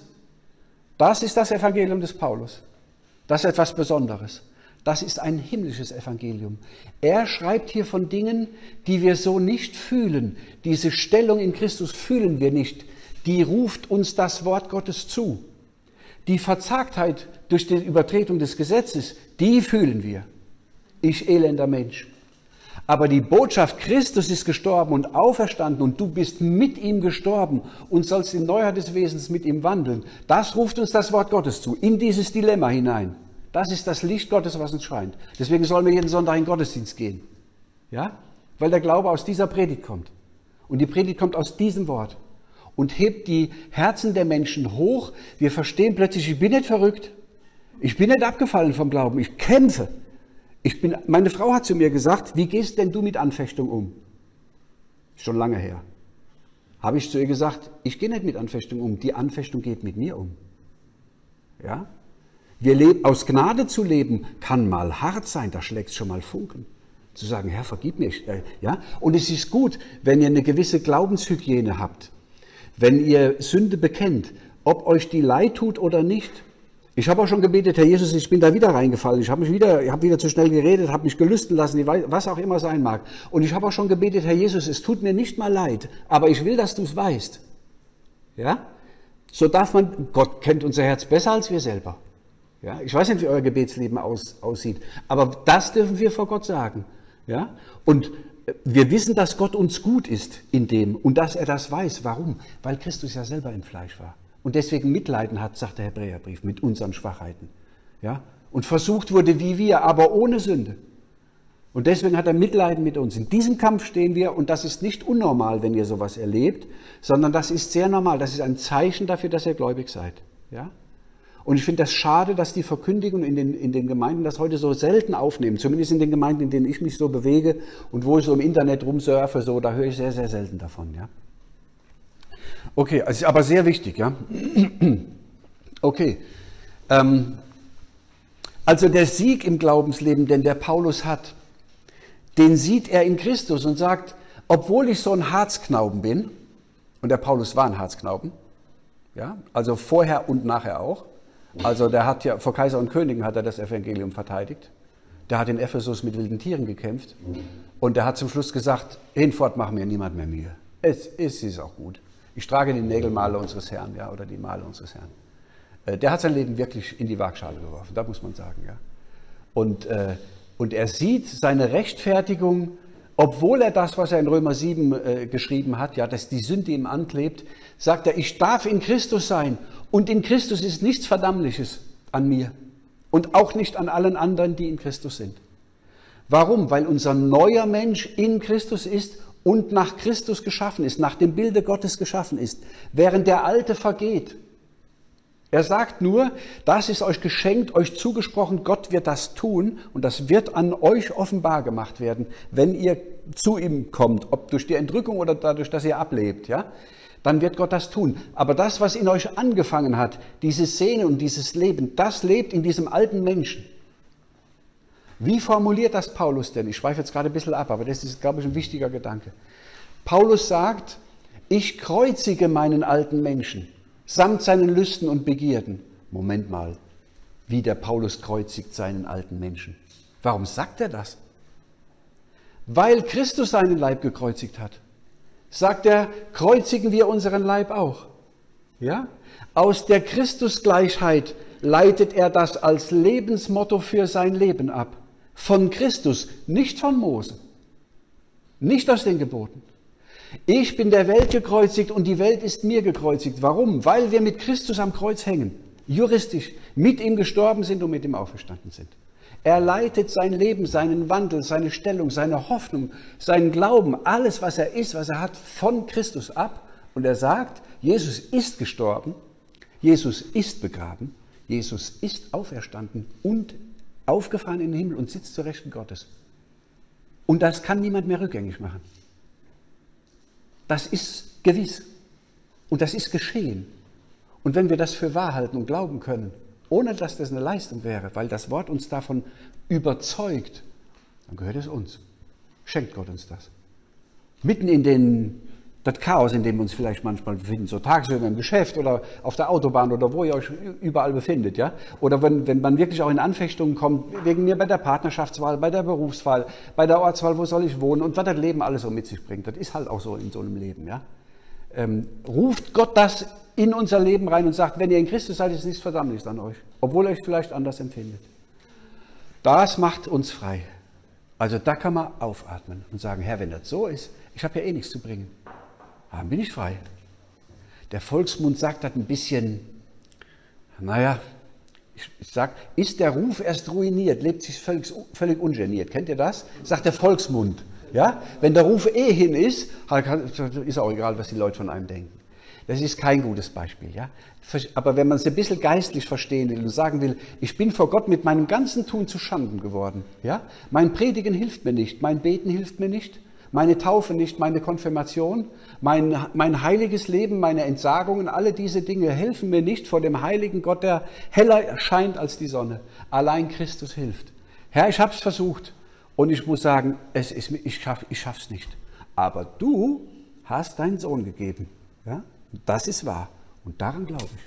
Das ist das Evangelium des Paulus. Das ist etwas Besonderes. Das ist ein himmlisches Evangelium. Er schreibt hier von Dingen, die wir so nicht fühlen. Diese Stellung in Christus fühlen wir nicht. Die ruft uns das Wort Gottes zu. Die Verzagtheit durch die Übertretung des Gesetzes, die fühlen wir. Ich elender Mensch. Aber die Botschaft, Christus ist gestorben und auferstanden und du bist mit ihm gestorben und sollst in Neuheit des Wesens mit ihm wandeln, das ruft uns das Wort Gottes zu, in dieses Dilemma hinein. Das ist das Licht Gottes, was uns scheint. Deswegen sollen wir jeden Sonntag in den Gottesdienst gehen. Ja? Weil der Glaube aus dieser Predigt kommt. Und die Predigt kommt aus diesem Wort. Und hebt die Herzen der Menschen hoch. Wir verstehen plötzlich, ich bin nicht verrückt. Ich bin nicht abgefallen vom Glauben. Ich kämpfe. Meine Frau hat zu mir gesagt, wie gehst denn du mit Anfechtung um? Schon lange her. Habe ich zu ihr gesagt, ich gehe nicht mit Anfechtung um. Die Anfechtung geht mit mir um. Ja? Aus Gnade zu leben, kann mal hart sein. Da schlägt es schon mal Funken. Zu sagen, Herr, vergib mir. Ja? Und es ist gut, wenn ihr eine gewisse Glaubenshygiene habt. Wenn ihr Sünde bekennt, ob euch die leid tut oder nicht. Ich habe auch schon gebetet, Herr Jesus, ich bin da wieder reingefallen. Ich habe wieder zu schnell geredet, habe mich gelüsten lassen, was auch immer sein mag. Und ich habe auch schon gebetet, Herr Jesus, es tut mir nicht mal leid, aber ich will, dass du es weißt. Ja? So darf man, Gott kennt unser Herz besser als wir selber. Ja? Ich weiß nicht, wie euer Gebetsleben aussieht, aber das dürfen wir vor Gott sagen. Ja? Und wir wissen, dass Gott uns gut ist in dem und dass er das weiß. Warum? Weil Christus ja selber im Fleisch war. Und deswegen Mitleiden hat, sagt der Hebräerbrief, mit unseren Schwachheiten. Ja? Und versucht wurde wie wir, aber ohne Sünde. Und deswegen hat er Mitleiden mit uns. In diesem Kampf stehen wir und das ist nicht unnormal, wenn ihr sowas erlebt, sondern das ist sehr normal. Das ist ein Zeichen dafür, dass ihr gläubig seid. Ja? Und ich finde das schade, dass die Verkündigung in den Gemeinden das heute so selten aufnehmen. Zumindest in den Gemeinden, in denen ich mich so bewege und wo ich so im Internet rumsurfe, so, da höre ich sehr, sehr selten davon. Ja? Okay, also ist aber sehr wichtig, ja. Okay. Also der Sieg im Glaubensleben, den der Paulus hat, den sieht er in Christus und sagt, obwohl ich so ein Harzknauben bin, und der Paulus war ein Harzknauben, ja, also vorher und nachher auch, also der hat ja vor Kaiser und Königen hat er das Evangelium verteidigt, der hat in Ephesus mit wilden Tieren gekämpft und der hat zum Schluss gesagt, hinfort machen mir niemand mehr Mühe. Es ist auch gut. Ich trage die Nägelmale unseres Herrn, ja, oder die Male unseres Herrn. Der hat sein Leben wirklich in die Waagschale geworfen, da muss man sagen, ja. Und er sieht seine Rechtfertigung, obwohl er das, was er in Römer 7 geschrieben hat, ja, dass die Sünde ihm anklebt, sagt er, ich darf in Christus sein und in Christus ist nichts Verdammliches an mir und auch nicht an allen anderen, die in Christus sind. Warum? Weil unser neuer Mensch in Christus ist und nach Christus geschaffen ist, nach dem Bilde Gottes geschaffen ist, während der Alte vergeht. Er sagt nur, das ist euch geschenkt, euch zugesprochen, Gott wird das tun und das wird an euch offenbar gemacht werden, wenn ihr zu ihm kommt, ob durch die Entrückung oder dadurch, dass ihr ablebt, ja, dann wird Gott das tun. Aber das, was in euch angefangen hat, diese Szene und dieses Leben, das lebt in diesem alten Menschen. Wie formuliert das Paulus denn? Ich schweife jetzt gerade ein bisschen ab, aber das ist, glaube ich, ein wichtiger Gedanke. Paulus sagt, ich kreuzige meinen alten Menschen samt seinen Lüsten und Begierden. Moment mal, wie der Paulus kreuzigt seinen alten Menschen. Warum sagt er das? Weil Christus seinen Leib gekreuzigt hat. Sagt er, kreuzigen wir unseren Leib auch. Ja? Aus der Christusgleichheit leitet er das als Lebensmotto für sein Leben ab. Von Christus, nicht von Mose, nicht aus den Geboten. Ich bin der Welt gekreuzigt und die Welt ist mir gekreuzigt. Warum? Weil wir mit Christus am Kreuz hängen, juristisch, mit ihm gestorben sind und mit ihm auferstanden sind. Er leitet sein Leben, seinen Wandel, seine Stellung, seine Hoffnung, seinen Glauben, alles, was er ist, was er hat, von Christus ab. Und er sagt, Jesus ist gestorben, Jesus ist begraben Jesus ist auferstanden und aufgefahren in den Himmel und sitzt zur Rechten Gottes. Und das kann niemand mehr rückgängig machen. Das ist gewiss. Und das ist geschehen. Und wenn wir das für wahr halten und glauben können, ohne dass das eine Leistung wäre, weil das Wort uns davon überzeugt, dann gehört es uns. Schenkt Gott uns das. Mitten in das Chaos, in dem wir uns vielleicht manchmal befinden, so tagsüber im Geschäft oder auf der Autobahn oder wo ihr euch überall befindet, ja? Oder wenn man wirklich auch in Anfechtungen kommt, wegen mir bei der Partnerschaftswahl, bei der Berufswahl, bei der Ortswahl, wo soll ich wohnen und was das Leben alles so mit sich bringt. Das ist halt auch so in so einem Leben, ja? Ruft Gott das in unser Leben rein und sagt, wenn ihr in Christus seid, ist nichts Verdammnis an euch, obwohl ihr euch vielleicht anders empfindet. Das macht uns frei. Also da kann man aufatmen und sagen, Herr, wenn das so ist, ich habe ja eh nichts zu bringen. Dann bin ich frei. Der Volksmund sagt das ein bisschen, naja, ich sage, ist der Ruf erst ruiniert, lebt sich völlig ungeniert. Kennt ihr das? Sagt der Volksmund. Ja? Wenn der Ruf eh hin ist, ist auch egal, was die Leute von einem denken. Das ist kein gutes Beispiel. Ja? Aber wenn man es ein bisschen geistlich verstehen will und sagen will, ich bin vor Gott mit meinem ganzen Tun zu Schanden geworden. Ja? Mein Predigen hilft mir nicht, mein Beten hilft mir nicht. Meine Taufe nicht, meine Konfirmation, mein heiliges Leben, meine Entsagungen, alle diese Dinge helfen mir nicht vor dem heiligen Gott, der heller erscheint als die Sonne. Allein Christus hilft. Herr, ich habe es versucht und ich muss sagen, ich schaff's nicht. Aber du hast deinen Sohn gegeben. Ja? Das ist wahr und daran glaube ich.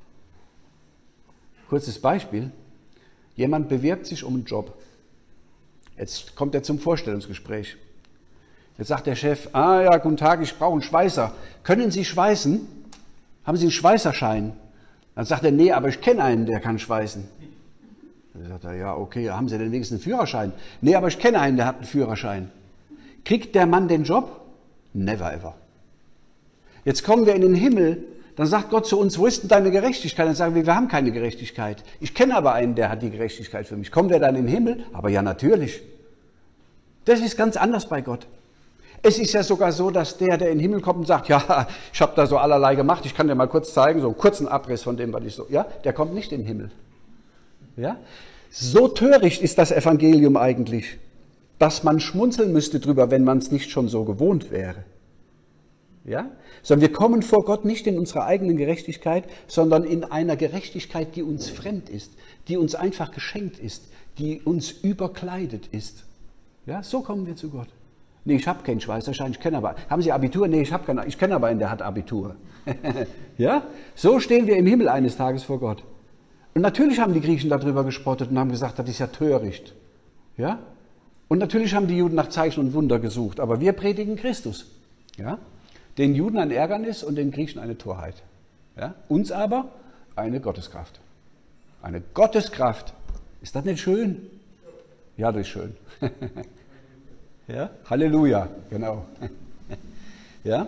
Kurzes Beispiel. Jemand bewirbt sich um einen Job. Jetzt kommt er zum Vorstellungsgespräch. Jetzt sagt der Chef, ja, guten Tag, ich brauche einen Schweißer. Können Sie schweißen? Haben Sie einen Schweißerschein? Dann sagt er, nee, aber ich kenne einen, der kann schweißen. Dann sagt er, ja, okay, haben Sie denn wenigstens einen Führerschein? Nee, aber ich kenne einen, der hat einen Führerschein. Kriegt der Mann den Job? Never ever. Jetzt kommen wir in den Himmel, dann sagt Gott zu uns, wo ist denn deine Gerechtigkeit? Dann sagen wir haben keine Gerechtigkeit. Ich kenne aber einen, der hat die Gerechtigkeit für mich. Kommen wir dann in den Himmel? Aber ja, natürlich. Das ist ganz anders bei Gott. Es ist ja sogar so, dass der in den Himmel kommt und sagt, ja, ich habe da so allerlei gemacht, ich kann dir mal kurz zeigen, so einen kurzen Abriss von dem, was ich so, ja, der kommt nicht in den Himmel. Ja? So töricht ist das Evangelium eigentlich, dass man schmunzeln müsste drüber, wenn man es nicht schon so gewohnt wäre. Ja? Sondern wir kommen vor Gott nicht in unserer eigenen Gerechtigkeit, sondern in einer Gerechtigkeit, die uns fremd ist, die uns einfach geschenkt ist, die uns überkleidet ist. Ja? So kommen wir zu Gott. Nee, ich habe keinen Schweißerschein, ich kenne aber. Haben Sie Abitur? Nee, ich habe keinen. Ich kenne aber einen, der hat Abitur. Ja? So stehen wir im Himmel eines Tages vor Gott. Und natürlich haben die Griechen darüber gespottet und haben gesagt, das ist ja töricht. Ja? Und natürlich haben die Juden nach Zeichen und Wunder gesucht, aber wir predigen Christus. Ja? Den Juden ein Ärgernis und den Griechen eine Torheit. Ja? Uns aber eine Gotteskraft. Eine Gotteskraft. Ist das nicht schön? Ja, das ist schön. Ja? Halleluja, genau. Ja?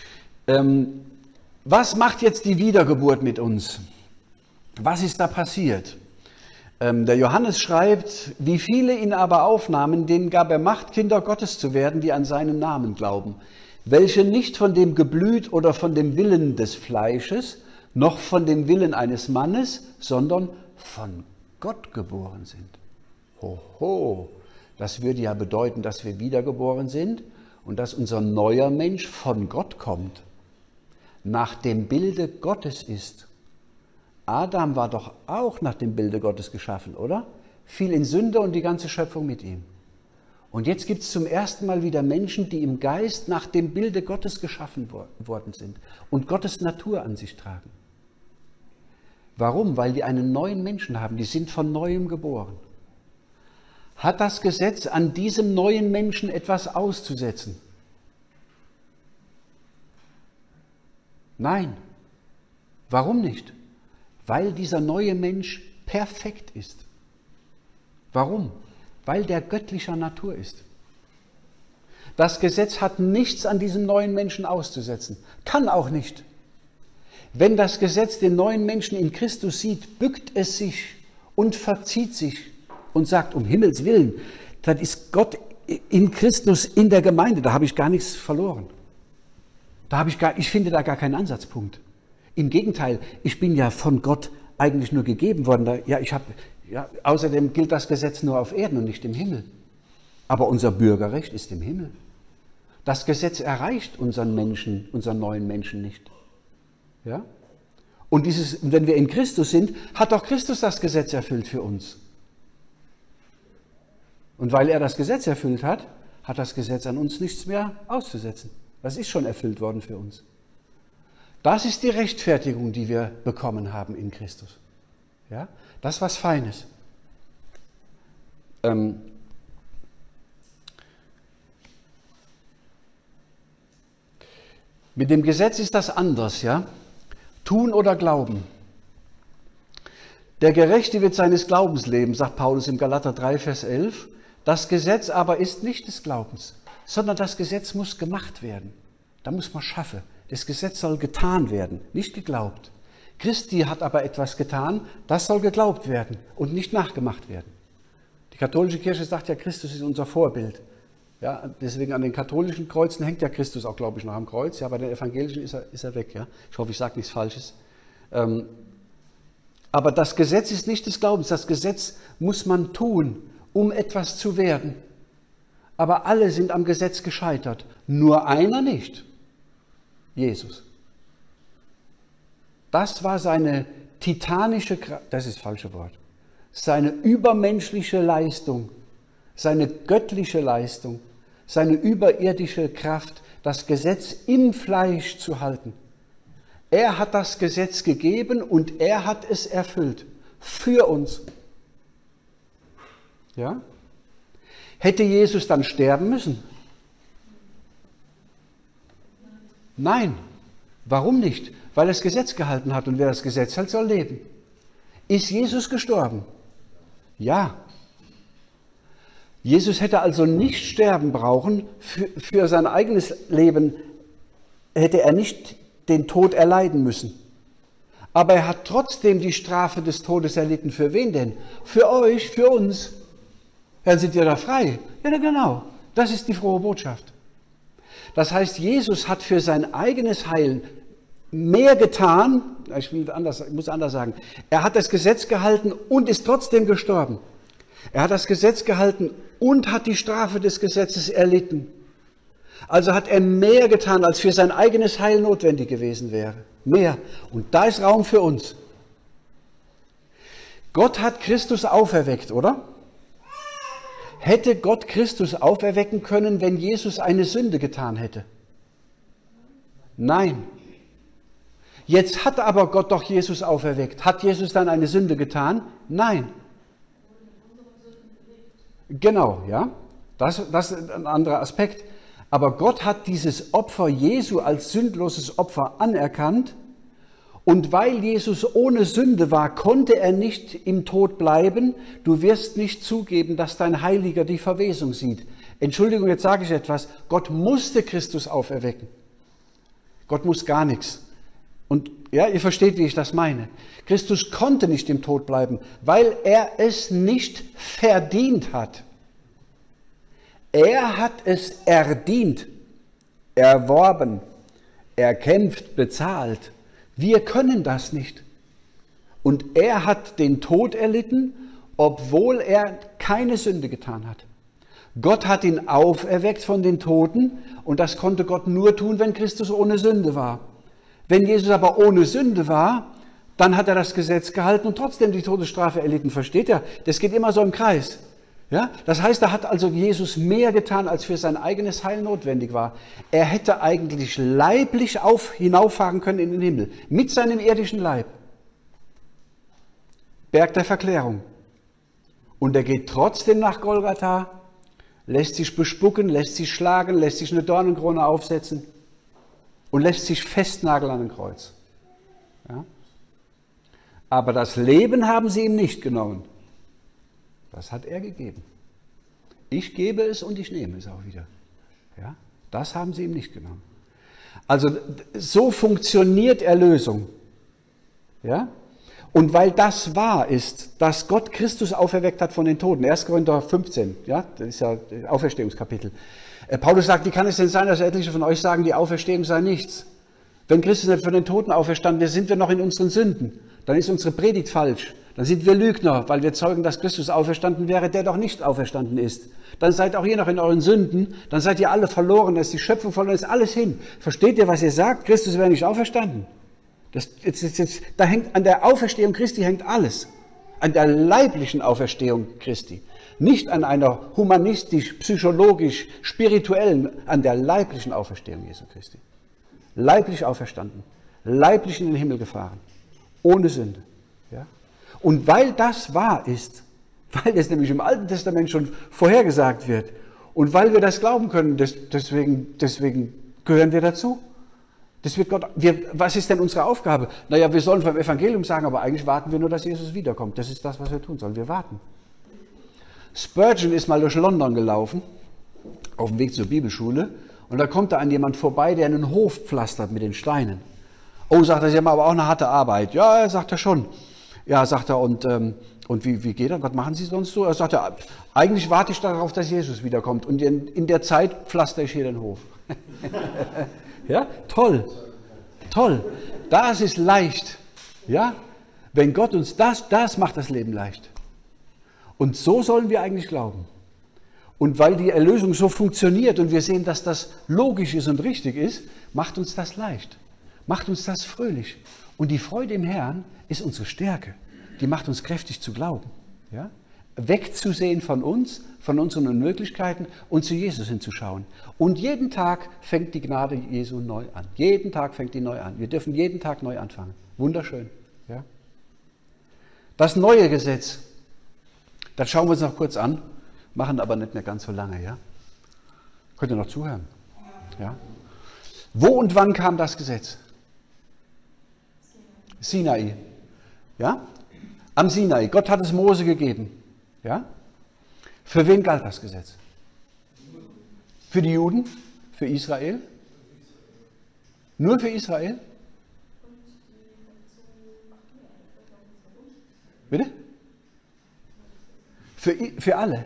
Was macht jetzt die Wiedergeburt mit uns? Was ist da passiert? Der Johannes schreibt, wie viele ihn aber aufnahmen, denen gab er Macht, Kinder Gottes zu werden, die an seinen Namen glauben, welche nicht von dem Geblüt oder von dem Willen des Fleisches, noch von dem Willen eines Mannes, sondern von Gott geboren sind. Hoho! Das würde ja bedeuten, dass wir wiedergeboren sind und dass unser neuer Mensch von Gott kommt, nach dem Bilde Gottes ist. Adam war doch auch nach dem Bilde Gottes geschaffen, oder? Fiel in Sünde und die ganze Schöpfung mit ihm. Und jetzt gibt es zum ersten Mal wieder Menschen, die im Geist nach dem Bilde Gottes geschaffen worden sind und Gottes Natur an sich tragen. Warum? Weil die einen neuen Menschen haben, die sind von Neuem geboren. Hat das Gesetz an diesem neuen Menschen etwas auszusetzen? Nein. Warum nicht? Weil dieser neue Mensch perfekt ist. Warum? Weil der göttlicher Natur ist. Das Gesetz hat nichts an diesem neuen Menschen auszusetzen. Kann auch nicht. Wenn das Gesetz den neuen Menschen in Christus sieht, bückt es sich und verzieht sich und sagt, um Himmels Willen, das ist Gott in Christus in der Gemeinde, da habe ich gar nichts verloren. Ich finde da gar keinen Ansatzpunkt. Im Gegenteil, ich bin ja von Gott eigentlich nur gegeben worden. Außerdem gilt das Gesetz nur auf Erden und nicht im Himmel. Aber unser Bürgerrecht ist im Himmel. Das Gesetz erreicht unseren neuen Menschen nicht. Ja? Und wenn wir in Christus sind, hat doch Christus das Gesetz erfüllt für uns. Und weil er das Gesetz erfüllt hat, hat das Gesetz an uns nichts mehr auszusetzen. Das ist schon erfüllt worden für uns. Das ist die Rechtfertigung, die wir bekommen haben in Christus. Ja? Das ist was Feines. Mit dem Gesetz ist das anders, ja? Tun oder glauben. Der Gerechte wird seines Glaubens leben, sagt Paulus im Galater 3, Vers 11. Das Gesetz aber ist nicht des Glaubens, sondern das Gesetz muss gemacht werden. Da muss man schaffen. Das Gesetz soll getan werden, nicht geglaubt. Christi hat aber etwas getan, das soll geglaubt werden und nicht nachgemacht werden. Die katholische Kirche sagt ja, Christus ist unser Vorbild. Ja, deswegen an den katholischen Kreuzen hängt ja Christus auch, glaube ich, noch am Kreuz. Ja, bei den evangelischen ist er weg. Ja? Ich hoffe, ich sage nichts Falsches. Aber das Gesetz ist nicht des Glaubens. Das Gesetz muss man tun, um etwas zu werden. Aber alle sind am Gesetz gescheitert. Nur einer nicht. Jesus. Das war seine titanische Kraft, das ist das falsche Wort, seine übermenschliche Leistung, seine göttliche Leistung, seine überirdische Kraft, das Gesetz im Fleisch zu halten. Er hat das Gesetz gegeben und er hat es erfüllt. Für uns. Ja? Hätte Jesus dann sterben müssen? Nein. Warum nicht? Weil er das Gesetz gehalten hat und wer das Gesetz hält, soll leben. Ist Jesus gestorben? Ja. Jesus hätte also nicht sterben brauchen, für sein eigenes Leben hätte er nicht den Tod erleiden müssen. Aber er hat trotzdem die Strafe des Todes erlitten. Für wen denn? Für euch, für uns. Dann sind wir da frei. Ja, genau. Das ist die frohe Botschaft. Das heißt, Jesus hat für sein eigenes Heil mehr getan, ich muss anders sagen, er hat das Gesetz gehalten und ist trotzdem gestorben. Er hat das Gesetz gehalten und hat die Strafe des Gesetzes erlitten. Also hat er mehr getan, als für sein eigenes Heil notwendig gewesen wäre. Mehr. Und da ist Raum für uns. Gott hat Christus auferweckt, oder? Hätte Gott Christus auferwecken können, wenn Jesus eine Sünde getan hätte? Nein. Jetzt hat aber Gott doch Jesus auferweckt. Hat Jesus dann eine Sünde getan? Nein. Genau, ja. Das ist ein anderer Aspekt. Aber Gott hat dieses Opfer Jesu als sündloses Opfer anerkannt. Und weil Jesus ohne Sünde war, konnte er nicht im Tod bleiben. Du wirst nicht zugeben, dass dein Heiliger die Verwesung sieht. Entschuldigung, jetzt sage ich etwas. Gott musste Christus auferwecken. Gott muss gar nichts. Und ja, ihr versteht, wie ich das meine. Christus konnte nicht im Tod bleiben, weil er es nicht verdient hat. Er hat es erdient, erworben, erkämpft, bezahlt. Wir können das nicht. Und er hat den Tod erlitten, obwohl er keine Sünde getan hat. Gott hat ihn auferweckt von den Toten und das konnte Gott nur tun, wenn Christus ohne Sünde war. Wenn Jesus aber ohne Sünde war, dann hat er das Gesetz gehalten und trotzdem die Todesstrafe erlitten. Versteht ihr? Das geht immer so im Kreis. Ja? Das heißt, da hat also Jesus mehr getan, als für sein eigenes Heil notwendig war. Er hätte eigentlich leiblich hinauffahren können in den Himmel, mit seinem irdischen Leib. Berg der Verklärung. Und er geht trotzdem nach Golgatha, lässt sich bespucken, lässt sich schlagen, lässt sich eine Dornenkrone aufsetzen und lässt sich festnageln an ein Kreuz. Ja? Aber das Leben haben sie ihm nicht genommen. Das hat er gegeben. Ich gebe es und ich nehme es auch wieder. Ja? Das haben sie ihm nicht genommen. Also so funktioniert Erlösung. Ja? Und weil das wahr ist, dass Gott Christus auferweckt hat von den Toten, 1. Korinther 15, ja, das ist ja das Auferstehungskapitel. Paulus sagt, wie kann es denn sein, dass etliche von euch sagen, die Auferstehung sei nichts? Wenn Christus nicht von den Toten auferstanden ist, sind wir noch in unseren Sünden. dann ist unsere Predigt falsch. Dann sind wir Lügner, weil wir zeugen, dass Christus auferstanden wäre, der doch nicht auferstanden ist. Dann seid auch ihr noch in euren Sünden, dann seid ihr alle verloren, dann ist die Schöpfung verloren, ist alles hin. Versteht ihr, was ihr sagt? Christus wäre nicht auferstanden. Da hängt an der Auferstehung Christi hängt alles. An der leiblichen Auferstehung Christi. Nicht an einer humanistisch, psychologisch, spirituellen, an der leiblichen Auferstehung Jesu Christi. Leiblich auferstanden, leiblich in den Himmel gefahren, ohne Sünde. Ja? Und weil das wahr ist, weil es nämlich im Alten Testament schon vorhergesagt wird und weil wir das glauben können, deswegen gehören wir dazu. Das wird Gott, was ist denn unsere Aufgabe? Naja, wir sollen vom Evangelium sagen, aber eigentlich warten wir nur, dass Jesus wiederkommt. Das ist das, was wir tun sollen. Wir warten. Spurgeon ist mal durch London gelaufen, auf dem Weg zur Bibelschule, und da kommt da an jemand vorbei, der einen Hof pflastert mit den Steinen. Oh, sagt er, Sie haben aber auch eine harte Arbeit. Ja, sagt er schon. Ja, sagt er, und wie geht das? Was machen Sie sonst so? Er sagt, ja, eigentlich warte ich darauf, dass Jesus wiederkommt. Und in der Zeit pflaster ich hier den Hof. Ja, toll. Toll. Das ist leicht. Ja, wenn Gott uns das macht das Leben leicht. Und so sollen wir eigentlich glauben. Und weil die Erlösung so funktioniert und wir sehen, dass das logisch ist und richtig ist, macht uns das leicht. Macht uns das fröhlich. Und die Freude im Herrn ist unsere Stärke. Die macht uns kräftig zu glauben. Ja? Wegzusehen von uns, von unseren Unmöglichkeiten und zu Jesus hinzuschauen. Und jeden Tag fängt die Gnade Jesu neu an. Jeden Tag fängt die neu an. Wir dürfen jeden Tag neu anfangen. Wunderschön. Ja? Das neue Gesetz, das schauen wir uns noch kurz an, machen aber nicht mehr ganz so lange. Ja? Könnt ihr noch zuhören? Ja? Wo und wann kam das Gesetz? Sinai. Ja? Am Sinai. Gott hat es Mose gegeben. Ja? Für wen galt das Gesetz? Für die Juden? Für Israel? Nur für Israel? Bitte? Für alle?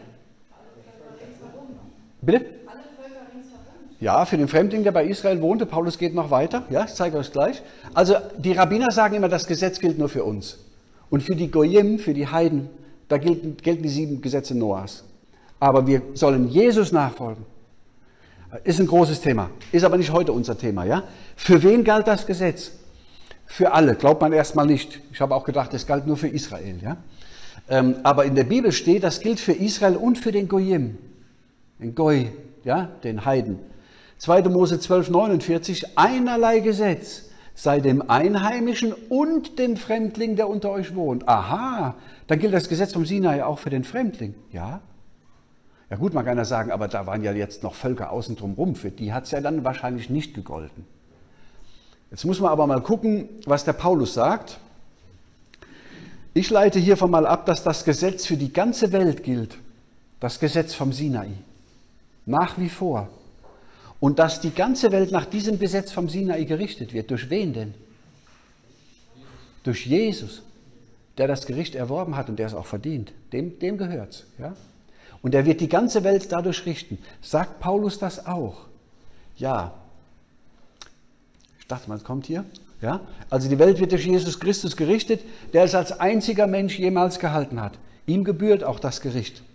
Bitte? Ja, für den Fremdling, der bei Israel wohnte. Paulus geht noch weiter. Ja, ich zeige euch gleich. Also die Rabbiner sagen immer, das Gesetz gilt nur für uns. Und für die Goyim, für die Heiden, da gelten die 7 Gesetze Noahs. Aber wir sollen Jesus nachfolgen. Ist ein großes Thema. Ist aber nicht heute unser Thema. Ja? Für wen galt das Gesetz? Für alle. Glaubt man erstmal nicht. Ich habe auch gedacht, es galt nur für Israel. Ja? Aber in der Bibel steht, das gilt für Israel und für den Goyim. Den Goy, ja, den Heiden. 2. Mose 12,49, einerlei Gesetz sei dem Einheimischen und dem Fremdling, der unter euch wohnt. Aha, dann gilt das Gesetz vom Sinai auch für den Fremdling. Ja? Ja gut, man kann ja sagen, aber da waren ja jetzt noch Völker außen drum rum. Für die hat es ja dann wahrscheinlich nicht gegolten. Jetzt muss man aber mal gucken, was der Paulus sagt. Ich leite hiervon mal ab, dass das Gesetz für die ganze Welt gilt. Das Gesetz vom Sinai. Nach wie vor. Und dass die ganze Welt nach diesem Gesetz vom Sinai gerichtet wird. Durch wen denn? Durch Jesus, der das Gericht erworben hat und der es auch verdient. Dem gehört es. Ja? Und er wird die ganze Welt dadurch richten. Sagt Paulus das auch? Ja. Ich dachte mal, es kommt hier. Ja? Also die Welt wird durch Jesus Christus gerichtet, der es als einziger Mensch jemals gehalten hat. Ihm gebührt auch das Gericht.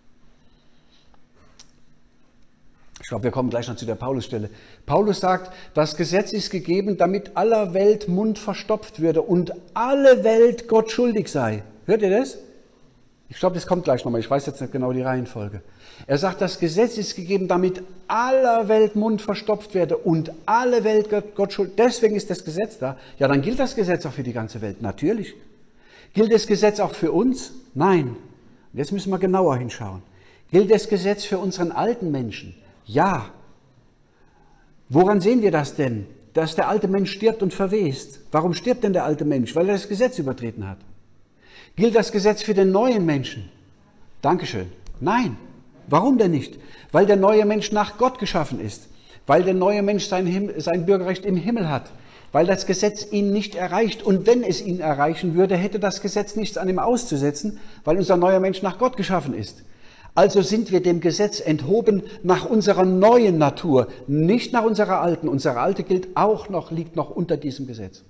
Ich glaube, wir kommen gleich noch zu der Paulusstelle. Paulus sagt, das Gesetz ist gegeben, damit aller Welt Mund verstopft würde und alle Welt Gott schuldig sei. Hört ihr das? Ich glaube, das kommt gleich nochmal. Ich weiß jetzt nicht genau die Reihenfolge. Er sagt, das Gesetz ist gegeben, damit aller Welt Mund verstopft werde und alle Welt Gott schuldig. Deswegen ist das Gesetz da. Ja, dann gilt das Gesetz auch für die ganze Welt. Natürlich. Gilt das Gesetz auch für uns? Nein. Jetzt müssen wir genauer hinschauen. Gilt das Gesetz für unseren alten Menschen? Ja. Woran sehen wir das denn? Dass der alte Mensch stirbt und verwest. Warum stirbt denn der alte Mensch? Weil er das Gesetz übertreten hat. Gilt das Gesetz für den neuen Menschen? Dankeschön. Nein. Warum denn nicht? Weil der neue Mensch nach Gott geschaffen ist. Weil der neue Mensch sein Bürgerrecht im Himmel hat. Weil das Gesetz ihn nicht erreicht. Und wenn es ihn erreichen würde, hätte das Gesetz nichts an ihm auszusetzen, weil unser neuer Mensch nach Gott geschaffen ist. Also sind wir dem Gesetz enthoben nach unserer neuen Natur, nicht nach unserer alten. Unsere alte liegt noch unter diesem Gesetz.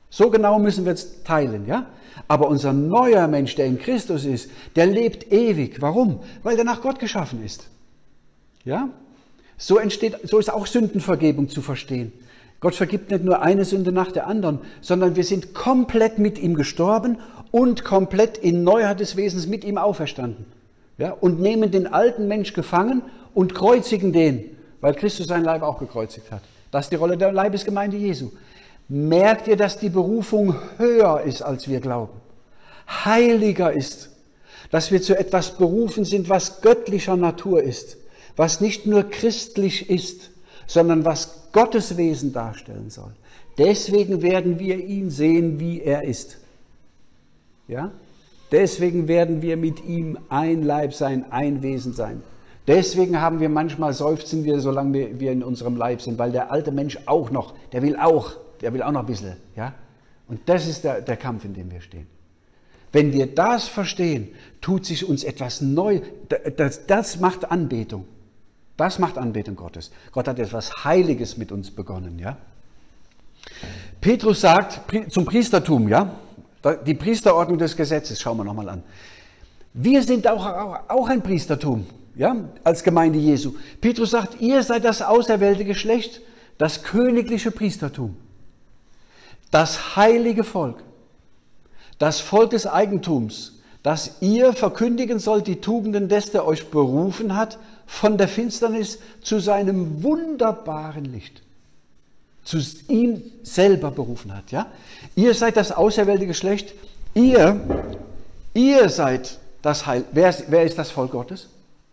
So genau müssen wir es teilen, ja? Aber unser neuer Mensch, der in Christus ist, der lebt ewig. Warum? Weil der nach Gott geschaffen ist. Ja? So ist auch Sündenvergebung zu verstehen. Gott vergibt nicht nur eine Sünde nach der anderen, sondern wir sind komplett mit ihm gestorben und komplett in Neuheit des Wesens mit ihm auferstanden. Ja? Und nehmen den alten Mensch gefangen und kreuzigen den, weil Christus seinen Leib auch gekreuzigt hat. Das ist die Rolle der Leibesgemeinde Jesu. Merkt ihr, dass die Berufung höher ist, als wir glauben? Heiliger ist, dass wir zu etwas berufen sind, was göttlicher Natur ist, was nicht nur christlich ist, sondern was Gottes Wesen darstellen soll. Deswegen werden wir ihn sehen, wie er ist. Ja? Deswegen werden wir mit ihm ein Leib sein, ein Wesen sein. Deswegen haben wir manchmal, seufzen wir, solange wir in unserem Leib sind, weil der alte Mensch auch noch, der will auch noch ein bisschen. Ja? Und das ist der Kampf, in dem wir stehen. Wenn wir das verstehen, tut sich uns etwas neu. Das macht Anbetung. Das macht Anbetung Gottes. Gott hat etwas Heiliges mit uns begonnen. Ja? Petrus sagt zum Priestertum, ja? Die Priesterordnung des Gesetzes, schauen wir nochmal an. Wir sind auch ein Priestertum, ja? Als Gemeinde Jesu. Petrus sagt, ihr seid das auserwählte Geschlecht, das königliche Priestertum, das heilige Volk, das Volk des Eigentums, das ihr verkündigen sollt die Tugenden des, der euch berufen hat, von der Finsternis zu seinem wunderbaren Licht. Zu ihm selber berufen hat. Ja? Ihr seid das auserwählte Geschlecht, ihr seid das Heil. Wer ist das Volk Gottes?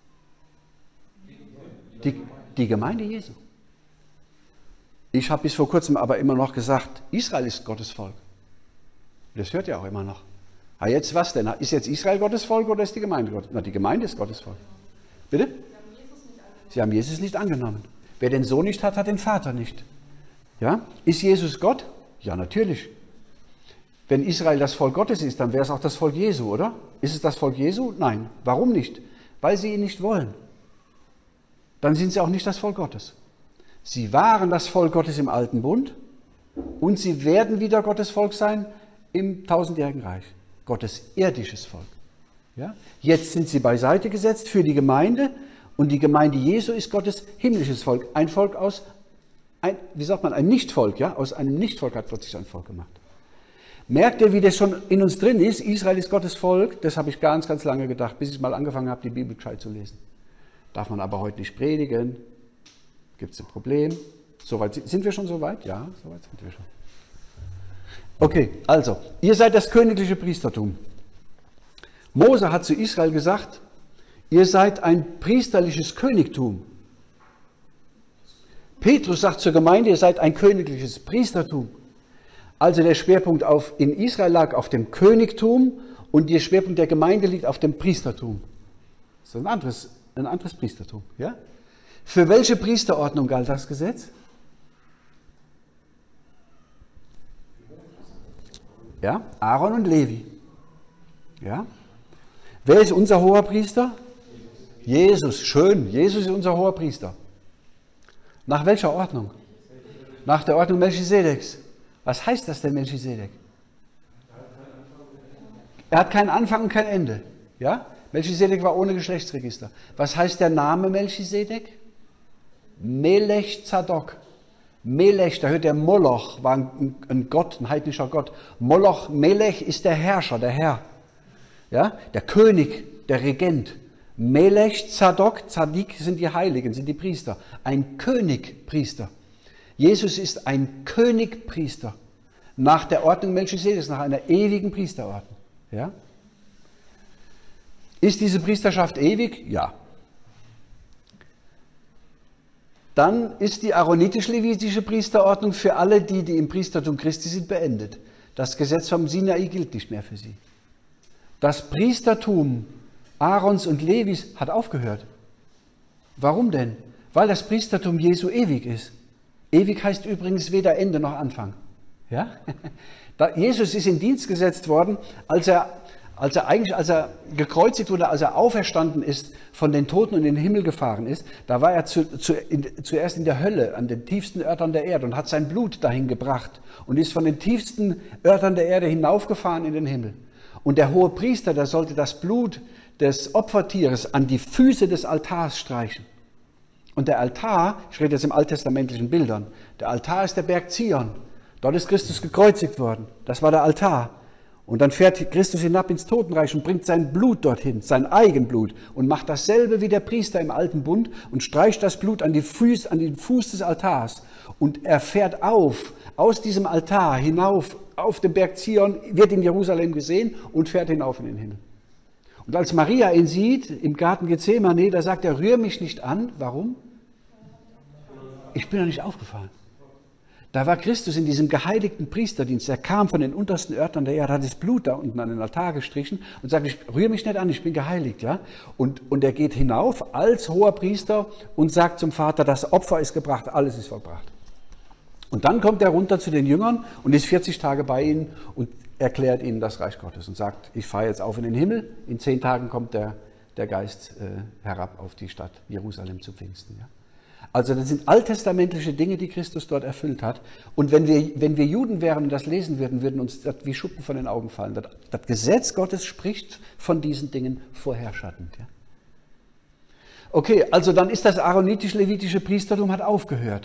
Die Gemeinde Jesu. Ich habe bis vor kurzem aber immer noch gesagt, Israel ist Gottes Volk. Das hört ihr auch immer noch. Ah, jetzt was denn? Ist jetzt Israel Gottes Volk oder ist die Gemeinde Gottes? Na, die Gemeinde ist Gottes Volk. Bitte? Sie haben Jesus nicht angenommen. Wer den Sohn nicht hat, hat den Vater nicht. Ja? Ist Jesus Gott? Ja, natürlich. Wenn Israel das Volk Gottes ist, dann wäre es auch das Volk Jesu, oder? Ist es das Volk Jesu? Nein. Warum nicht? Weil sie ihn nicht wollen. Dann sind sie auch nicht das Volk Gottes. Sie waren das Volk Gottes im Alten Bund und sie werden wieder Gottes Volk sein im tausendjährigen Reich. Gottes irdisches Volk. Ja? Jetzt sind sie beiseite gesetzt für die Gemeinde und die Gemeinde Jesu ist Gottes himmlisches Volk. Ein Volk aus, ein Nichtvolk, ja? Aus einem Nichtvolk hat Gott sich ein Volk gemacht. Merkt ihr, wie das schon in uns drin ist? Israel ist Gottes Volk. Das habe ich ganz, ganz lange gedacht, bis ich mal angefangen habe, die Bibel gescheit zu lesen. Darf man aber heute nicht predigen. Gibt es ein Problem? Sind wir schon so weit? Ja, so weit sind wir schon. Okay, also, ihr seid das königliche Priestertum. Mose hat zu Israel gesagt, ihr seid ein priesterliches Königtum. Petrus sagt zur Gemeinde, ihr seid ein königliches Priestertum. Also der Schwerpunkt in Israel lag auf dem Königtum und der Schwerpunkt der Gemeinde liegt auf dem Priestertum. Das ist ein anderes Priestertum. Ja? Für welche Priesterordnung galt das Gesetz? Ja, Aaron und Levi. Ja? Wer ist unser hoher Priester? Jesus, schön. Jesus ist unser hoher Priester. Nach welcher Ordnung? Nach der Ordnung Melchisedeks. Was heißt das denn, Melchisedek? Er hat keinen Anfang und kein Ende. Ja? Melchisedek war ohne Geschlechtsregister. Was heißt der Name Melchisedek? Melech Zadok. Melech, da hört der Moloch, war ein Gott, ein heidnischer Gott. Moloch, Melech ist der Herrscher, der Herr. Ja? Der König, der Regent. Melech Zadok, Zadik sind die Heiligen, sind die Priester. Ein Königpriester. Jesus ist ein Königpriester. Nach der Ordnung Melchisedeks, nach einer ewigen Priesterordnung. Ja? Ist diese Priesterschaft ewig? Ja. Dann ist die aaronitisch-levitische Priesterordnung für alle, die im Priestertum Christi sind, beendet. Das Gesetz vom Sinai gilt nicht mehr für sie. Das Priestertum Aarons und Levis hat aufgehört. Warum denn? Weil das Priestertum Jesu ewig ist. Ewig heißt übrigens weder Ende noch Anfang. Ja? Jesus ist in Dienst gesetzt worden, als er als er gekreuzigt wurde, als er auferstanden ist, von den Toten und in den Himmel gefahren ist, da war er zuerst in der Hölle, an den tiefsten Örtern der Erde und hat sein Blut dahin gebracht und ist von den tiefsten Örtern der Erde hinaufgefahren in den Himmel. Und der hohe Priester, der sollte das Blut des Opfertieres an die Füße des Altars streichen. Und der Altar, ich rede jetzt im alttestamentlichen Bildern, der Altar ist der Berg Zion. Dort ist Christus gekreuzigt worden. Das war der Altar. Und dann fährt Christus hinab ins Totenreich und bringt sein Blut dorthin, sein Eigenblut, und macht dasselbe wie der Priester im alten Bund und streicht das Blut an den Fuß des Altars. Und er fährt aus diesem Altar hinauf auf den Berg Zion, wird in Jerusalem gesehen und fährt hinauf in den Himmel. Und als Maria ihn sieht im Garten Gethsemane, da sagt er, rühr mich nicht an. Warum? Ich bin noch nicht aufgefahren. Da war Christus in diesem geheiligten Priesterdienst. Er kam von den untersten Örtern der Erde, hat das Blut da unten an den Altar gestrichen und sagt, ich rühre mich nicht an, ich bin geheiligt. Ja? Und er geht hinauf als hoher Priester und sagt zum Vater, das Opfer ist gebracht, alles ist vollbracht. Und dann kommt er runter zu den Jüngern und ist 40 Tage bei ihnen und erklärt ihnen das Reich Gottes und sagt, ich fahre jetzt auf in den Himmel, in 10 Tagen kommt der Geist herab auf die Stadt Jerusalem zu Pfingsten. Ja? Also das sind alttestamentliche Dinge, die Christus dort erfüllt hat. Und wenn wir Juden wären und das lesen würden, würden uns das wie Schuppen von den Augen fallen. Das Gesetz Gottes spricht von diesen Dingen vorherrschatend. Ja? Okay, also dann ist das aaronitisch-levitische Priestertum hat aufgehört.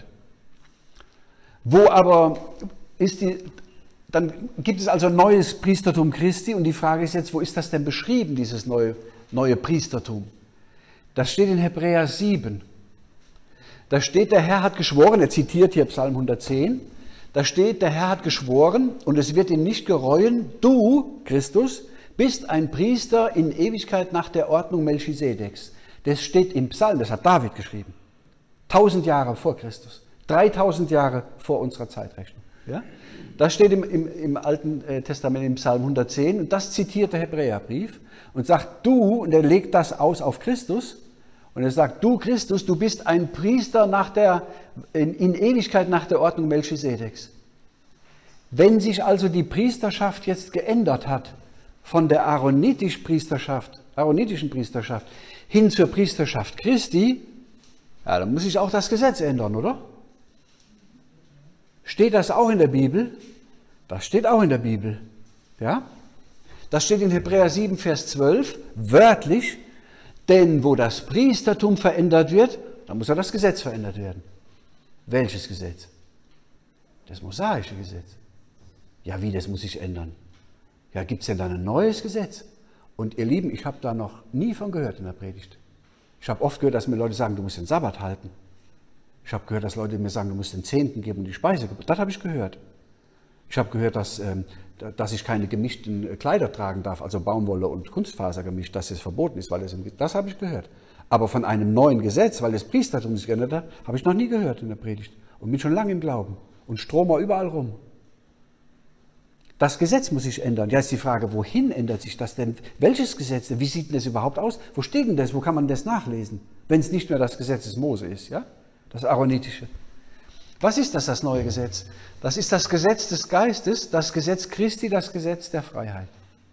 Dann gibt es also ein neues Priestertum Christi und die Frage ist jetzt, wo ist das denn beschrieben, dieses neue Priestertum? Das steht in Hebräer 7. Da steht, der Herr hat geschworen, er zitiert hier Psalm 110, da steht, der Herr hat geschworen und es wird ihn nicht gereuen, du, Christus, bist ein Priester in Ewigkeit nach der Ordnung Melchisedeks. Das steht im Psalm, das hat David geschrieben. 1000 Jahre vor Christus, 3000 Jahre vor unserer Zeitrechnung. Ja? Das steht im Alten Testament, im Psalm 110 und das zitiert der Hebräerbrief und sagt, du, und er legt das aus auf Christus, und er sagt, du Christus, du bist ein Priester in Ewigkeit nach der Ordnung Melchisedeks. Wenn sich also die Priesterschaft jetzt geändert hat, von der aaronitischen Priesterschaft hin zur Priesterschaft Christi, ja, dann muss sich auch das Gesetz ändern, oder? Steht das auch in der Bibel? Das steht auch in der Bibel. Ja? Das steht in Hebräer 7, Vers 12, wörtlich, denn wo das Priestertum verändert wird, dann muss ja das Gesetz verändert werden. Welches Gesetz? Das mosaische Gesetz. Ja, wie, das muss sich ändern? Ja, gibt es denn dann ein neues Gesetz? Und ihr Lieben, ich habe da noch nie von gehört in der Predigt. Ich habe oft gehört, dass mir Leute sagen, du musst den Sabbat halten. Ich habe gehört, dass Leute mir sagen, du musst den Zehnten geben und die Speise. Das habe ich gehört. Ich habe gehört, dass ich keine gemischten Kleider tragen darf, also Baumwolle und Kunstfaser gemischt, dass es verboten ist, das habe ich gehört. Aber von einem neuen Gesetz, weil das Priestertum sich geändert hat, habe ich noch nie gehört in der Predigt. Und bin schon lange im Glauben und strome überall rum. Das Gesetz muss sich ändern. Ja, ist die Frage, wohin ändert sich das denn? Welches Gesetz? Wie sieht denn das überhaupt aus? Wo steht denn das? Wo kann man das nachlesen? Wenn es nicht mehr das Gesetz des Mose ist, ja? Das Aaronitische. Was ist das neue Gesetz? Das ist das Gesetz des Geistes, das Gesetz Christi, das Gesetz der Freiheit.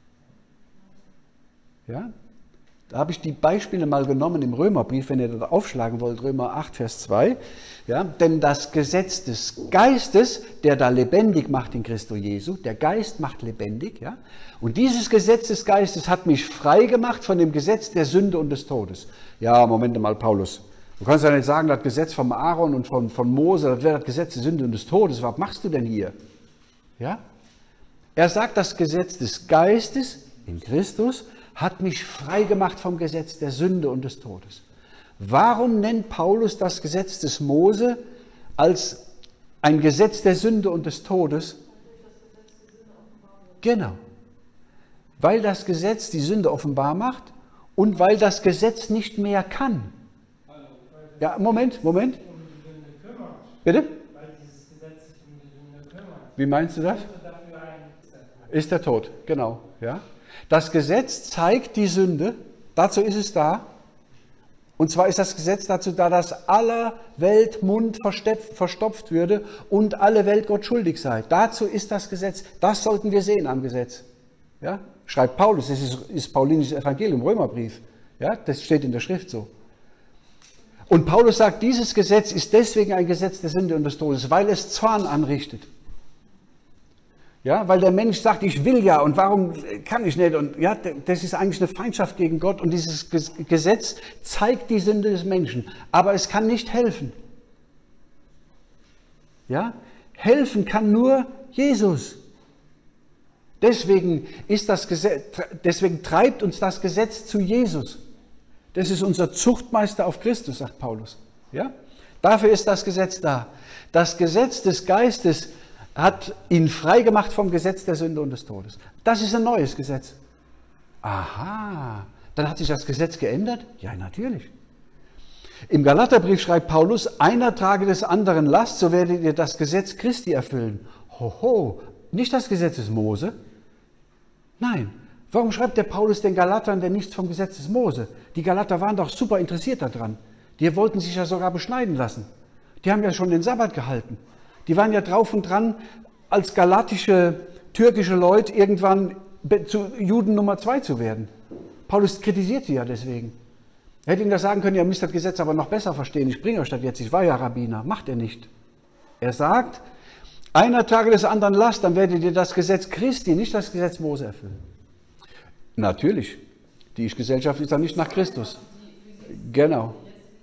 Ja? Da habe ich die Beispiele mal genommen im Römerbrief, wenn ihr das aufschlagen wollt, Römer 8, Vers 2. Ja? Denn das Gesetz des Geistes, der da lebendig macht in Christo Jesu, der Geist macht lebendig. Ja? Und dieses Gesetz des Geistes hat mich frei gemacht von dem Gesetz der Sünde und des Todes. Ja, Moment mal, Paulus. Du kannst ja nicht sagen, das Gesetz von Aaron und von Mose, das wäre das Gesetz der Sünde und des Todes. Was machst du denn hier? Ja? Er sagt, das Gesetz des Geistes in Christus hat mich frei gemacht vom Gesetz der Sünde und des Todes. Warum nennt Paulus das Gesetz des Mose als ein Gesetz der Sünde und des Todes? Genau. Weil das Gesetz die Sünde offenbar macht und weil das Gesetz nicht mehr kann. Ja, Moment. Bitte? Wie meinst du das? Ist der Tod, genau. Ja. Das Gesetz zeigt die Sünde, dazu ist es da. Und zwar ist das Gesetz dazu da, dass aller Welt Mund verstopft würde und alle Welt Gott schuldig sei. Dazu ist das Gesetz. Das sollten wir sehen am Gesetz. Ja? Schreibt Paulus, das ist paulinisches Evangelium, Römerbrief. Ja, das steht in der Schrift so. Und Paulus sagt, dieses Gesetz ist deswegen ein Gesetz der Sünde und des Todes, weil es Zorn anrichtet. Ja, weil der Mensch sagt, ich will ja und warum kann ich nicht? Und ja, das ist eigentlich eine Feindschaft gegen Gott und dieses Gesetz zeigt die Sünde des Menschen, aber es kann nicht helfen. Ja, helfen kann nur Jesus. Deswegen treibt uns das Gesetz zu Jesus. Das ist unser Zuchtmeister auf Christus, sagt Paulus. Ja? Dafür ist das Gesetz da. Das Gesetz des Geistes hat ihn frei gemacht vom Gesetz der Sünde und des Todes. Das ist ein neues Gesetz. Aha, dann hat sich das Gesetz geändert? Ja, natürlich. Im Galaterbrief schreibt Paulus, einer trage des anderen Last, so werdet ihr das Gesetz Christi erfüllen. Hoho, nicht das Gesetz des Mose? Nein. Warum schreibt der Paulus den Galatern denn nichts vom Gesetz des Mose? Die Galater waren doch super interessiert daran. Die wollten sich ja sogar beschneiden lassen. Die haben ja schon den Sabbat gehalten. Die waren ja drauf und dran, als galatische, türkische Leute irgendwann zu Juden Nummer 2 zu werden. Paulus kritisiert sie ja deswegen. Er hätte ihnen das sagen können, ihr müsst das Gesetz aber noch besser verstehen. Ich bringe euch das jetzt, ich war ja Rabbiner. Macht er nicht. Er sagt, einer trage des anderen Last, dann werdet ihr das Gesetz Christi, nicht das Gesetz Mose erfüllen. Natürlich, die Ich-Gesellschaft ist dann nicht nach Christus. Genau.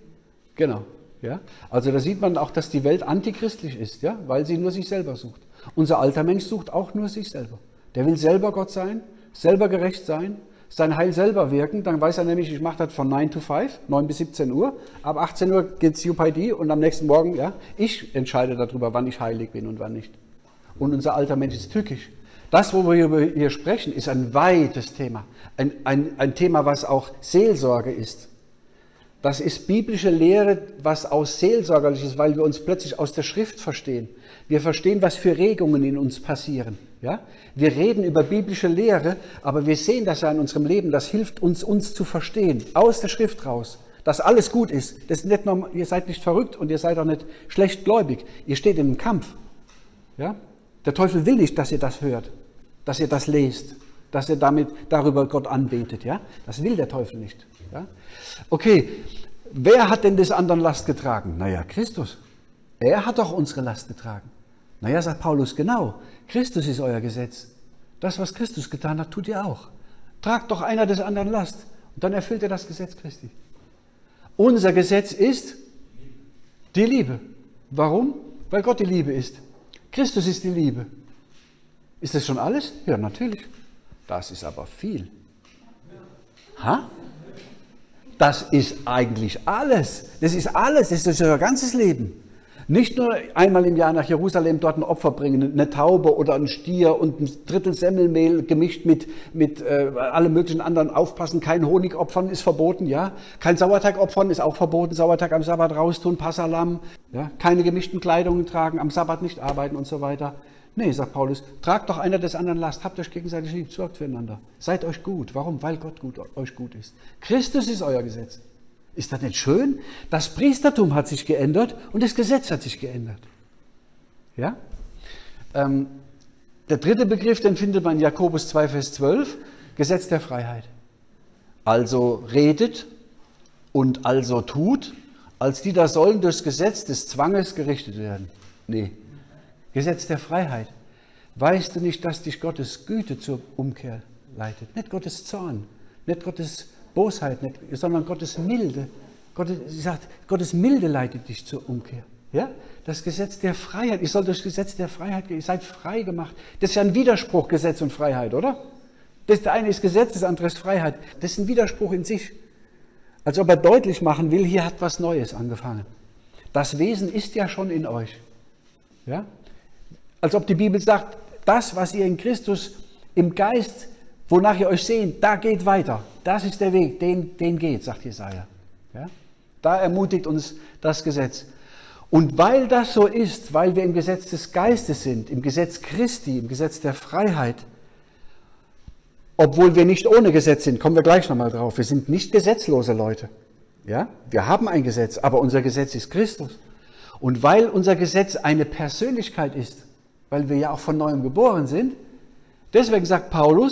Ja? Also da sieht man auch, dass die Welt antichristlich ist, ja? Weil sie nur sich selber sucht. Unser alter Mensch sucht auch nur sich selber. Der will selber Gott sein, selber gerecht sein, sein Heil selber wirken. Dann weiß er nämlich, ich mache das von 9 to 5, 9 bis 17 Uhr. Ab 18 Uhr geht's UPD und am nächsten Morgen, ja, ich entscheide darüber, wann ich heilig bin und wann nicht. Und unser alter Mensch ist tückisch. Das, worüber wir hier sprechen, ist ein weites Thema. Ein Thema, was auch Seelsorge ist. Das ist biblische Lehre, was aus seelsorgerlich ist, weil wir uns plötzlich aus der Schrift verstehen. Wir verstehen, was für Regungen in uns passieren. Ja? Wir reden über biblische Lehre, aber wir sehen das ja in unserem Leben. Das hilft uns zu verstehen, aus der Schrift raus, dass alles gut ist. Das ist nicht normal, ihr seid nicht verrückt und ihr seid auch nicht schlechtgläubig. Ihr steht in einem Kampf. Ja? Der Teufel will nicht, dass ihr das hört, dass ihr das lest, dass ihr darüber Gott anbetet. Ja? Das will der Teufel nicht. Ja? Okay, wer hat denn des anderen Last getragen? Naja, Christus. Er hat doch unsere Last getragen. Naja, sagt Paulus, genau, Christus ist euer Gesetz. Das, was Christus getan hat, tut ihr auch. Tragt doch einer des anderen Last und dann erfüllt er das Gesetz Christi. Unser Gesetz ist die Liebe. Warum? Weil Gott die Liebe ist. Christus ist die Liebe. Ist das schon alles? Ja, natürlich. Das ist aber viel. Ha? Das ist eigentlich alles. Das ist alles. Das ist unser ganzes Leben. Nicht nur einmal im Jahr nach Jerusalem dort ein Opfer bringen, eine Taube oder ein Stier und ein Drittel Semmelmehl gemischt mit allem möglichen anderen. Aufpassen, kein Honig opfern ist verboten, ja. Kein Sauerteig opfern ist auch verboten. Sauerteig am Sabbat raustun, Passalam, ja. Keine gemischten Kleidungen tragen, am Sabbat nicht arbeiten und so weiter. Nee, sagt Paulus, tragt doch einer des anderen Last, habt euch gegenseitig lieb, sorgt füreinander. Seid euch gut. Warum? Weil Gott euch gut ist. Christus ist euer Gesetz. Ist das nicht schön? Das Priestertum hat sich geändert und das Gesetz hat sich geändert. Ja? Der dritte Begriff, den findet man in Jakobus 2, Vers 12, Gesetz der Freiheit. Also redet und also tut, als die da sollen durchs Gesetz des Zwanges gerichtet werden. Nee, Gesetz der Freiheit. Weißt du nicht, dass dich Gottes Güte zur Umkehr leitet? Nicht Gottes Zorn, nicht Gottes Bosheit, nicht, sondern Gottes Milde. Gottes Milde leitet dich zur Umkehr. Ja? Das Gesetz der Freiheit. Ich soll durch das Gesetz der Freiheit gehen. Ihr seid frei gemacht. Das ist ja ein Widerspruch, Gesetz und Freiheit, oder? Das eine ist Gesetz, das andere ist Freiheit. Das ist ein Widerspruch in sich. Als ob er deutlich machen will, hier hat was Neues angefangen. Das Wesen ist ja schon in euch. Ja? Als ob die Bibel sagt, das, was ihr in Christus im Geist, wonach ihr euch sehnt, da geht weiter. Das ist der Weg, den geht, sagt Jesaja. Ja? Da ermutigt uns das Gesetz. Und weil das so ist, weil wir im Gesetz des Geistes sind, im Gesetz Christi, im Gesetz der Freiheit, obwohl wir nicht ohne Gesetz sind, kommen wir gleich nochmal drauf. Wir sind nicht gesetzlose Leute. Ja? Wir haben ein Gesetz, aber unser Gesetz ist Christus. Und weil unser Gesetz eine Persönlichkeit ist, weil wir ja auch von Neuem geboren sind, deswegen sagt Paulus,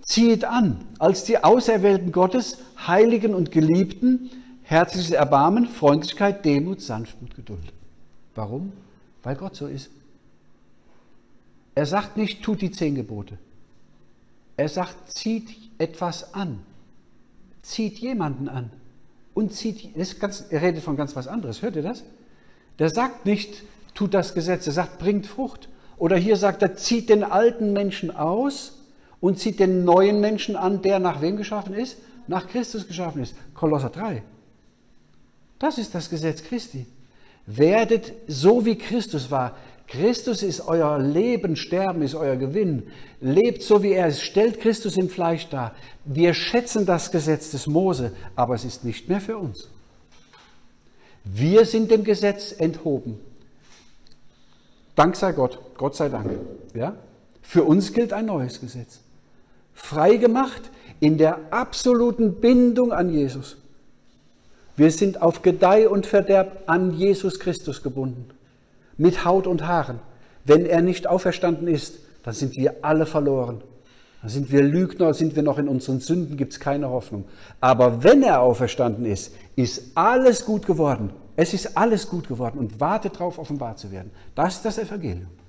Zieht an, als die Auserwählten Gottes, Heiligen und Geliebten, herzliches Erbarmen, Freundlichkeit, Demut, Sanftmut, Geduld. Warum? Weil Gott so ist. Er sagt nicht, tut die 10 Gebote. Er sagt, zieht etwas an. Zieht jemanden an. Und er redet von ganz was anderes. Hört ihr das? Der sagt nicht, tut das Gesetz. Er sagt, bringt Frucht. Oder hier sagt er, zieht den alten Menschen aus und zieht den neuen Menschen an, der nach wem geschaffen ist? Nach Christus geschaffen ist. Kolosser 3. Das ist das Gesetz Christi. Werdet so, wie Christus war. Christus ist euer Leben, Sterben ist euer Gewinn. Lebt so, wie er ist. Stellt Christus im Fleisch dar. Wir schätzen das Gesetz des Mose, aber es ist nicht mehr für uns. Wir sind dem Gesetz enthoben. Dank sei Gott, Gott sei Dank. Ja? Für uns gilt ein neues Gesetz. Frei gemacht in der absoluten Bindung an Jesus. Wir sind auf Gedeih und Verderb an Jesus Christus gebunden. Mit Haut und Haaren. Wenn er nicht auferstanden ist, dann sind wir alle verloren. Dann sind wir Lügner, sind wir noch in unseren Sünden, gibt es keine Hoffnung. Aber wenn er auferstanden ist, ist alles gut geworden. Es ist alles gut geworden und wartet darauf, offenbar zu werden. Das ist das Evangelium.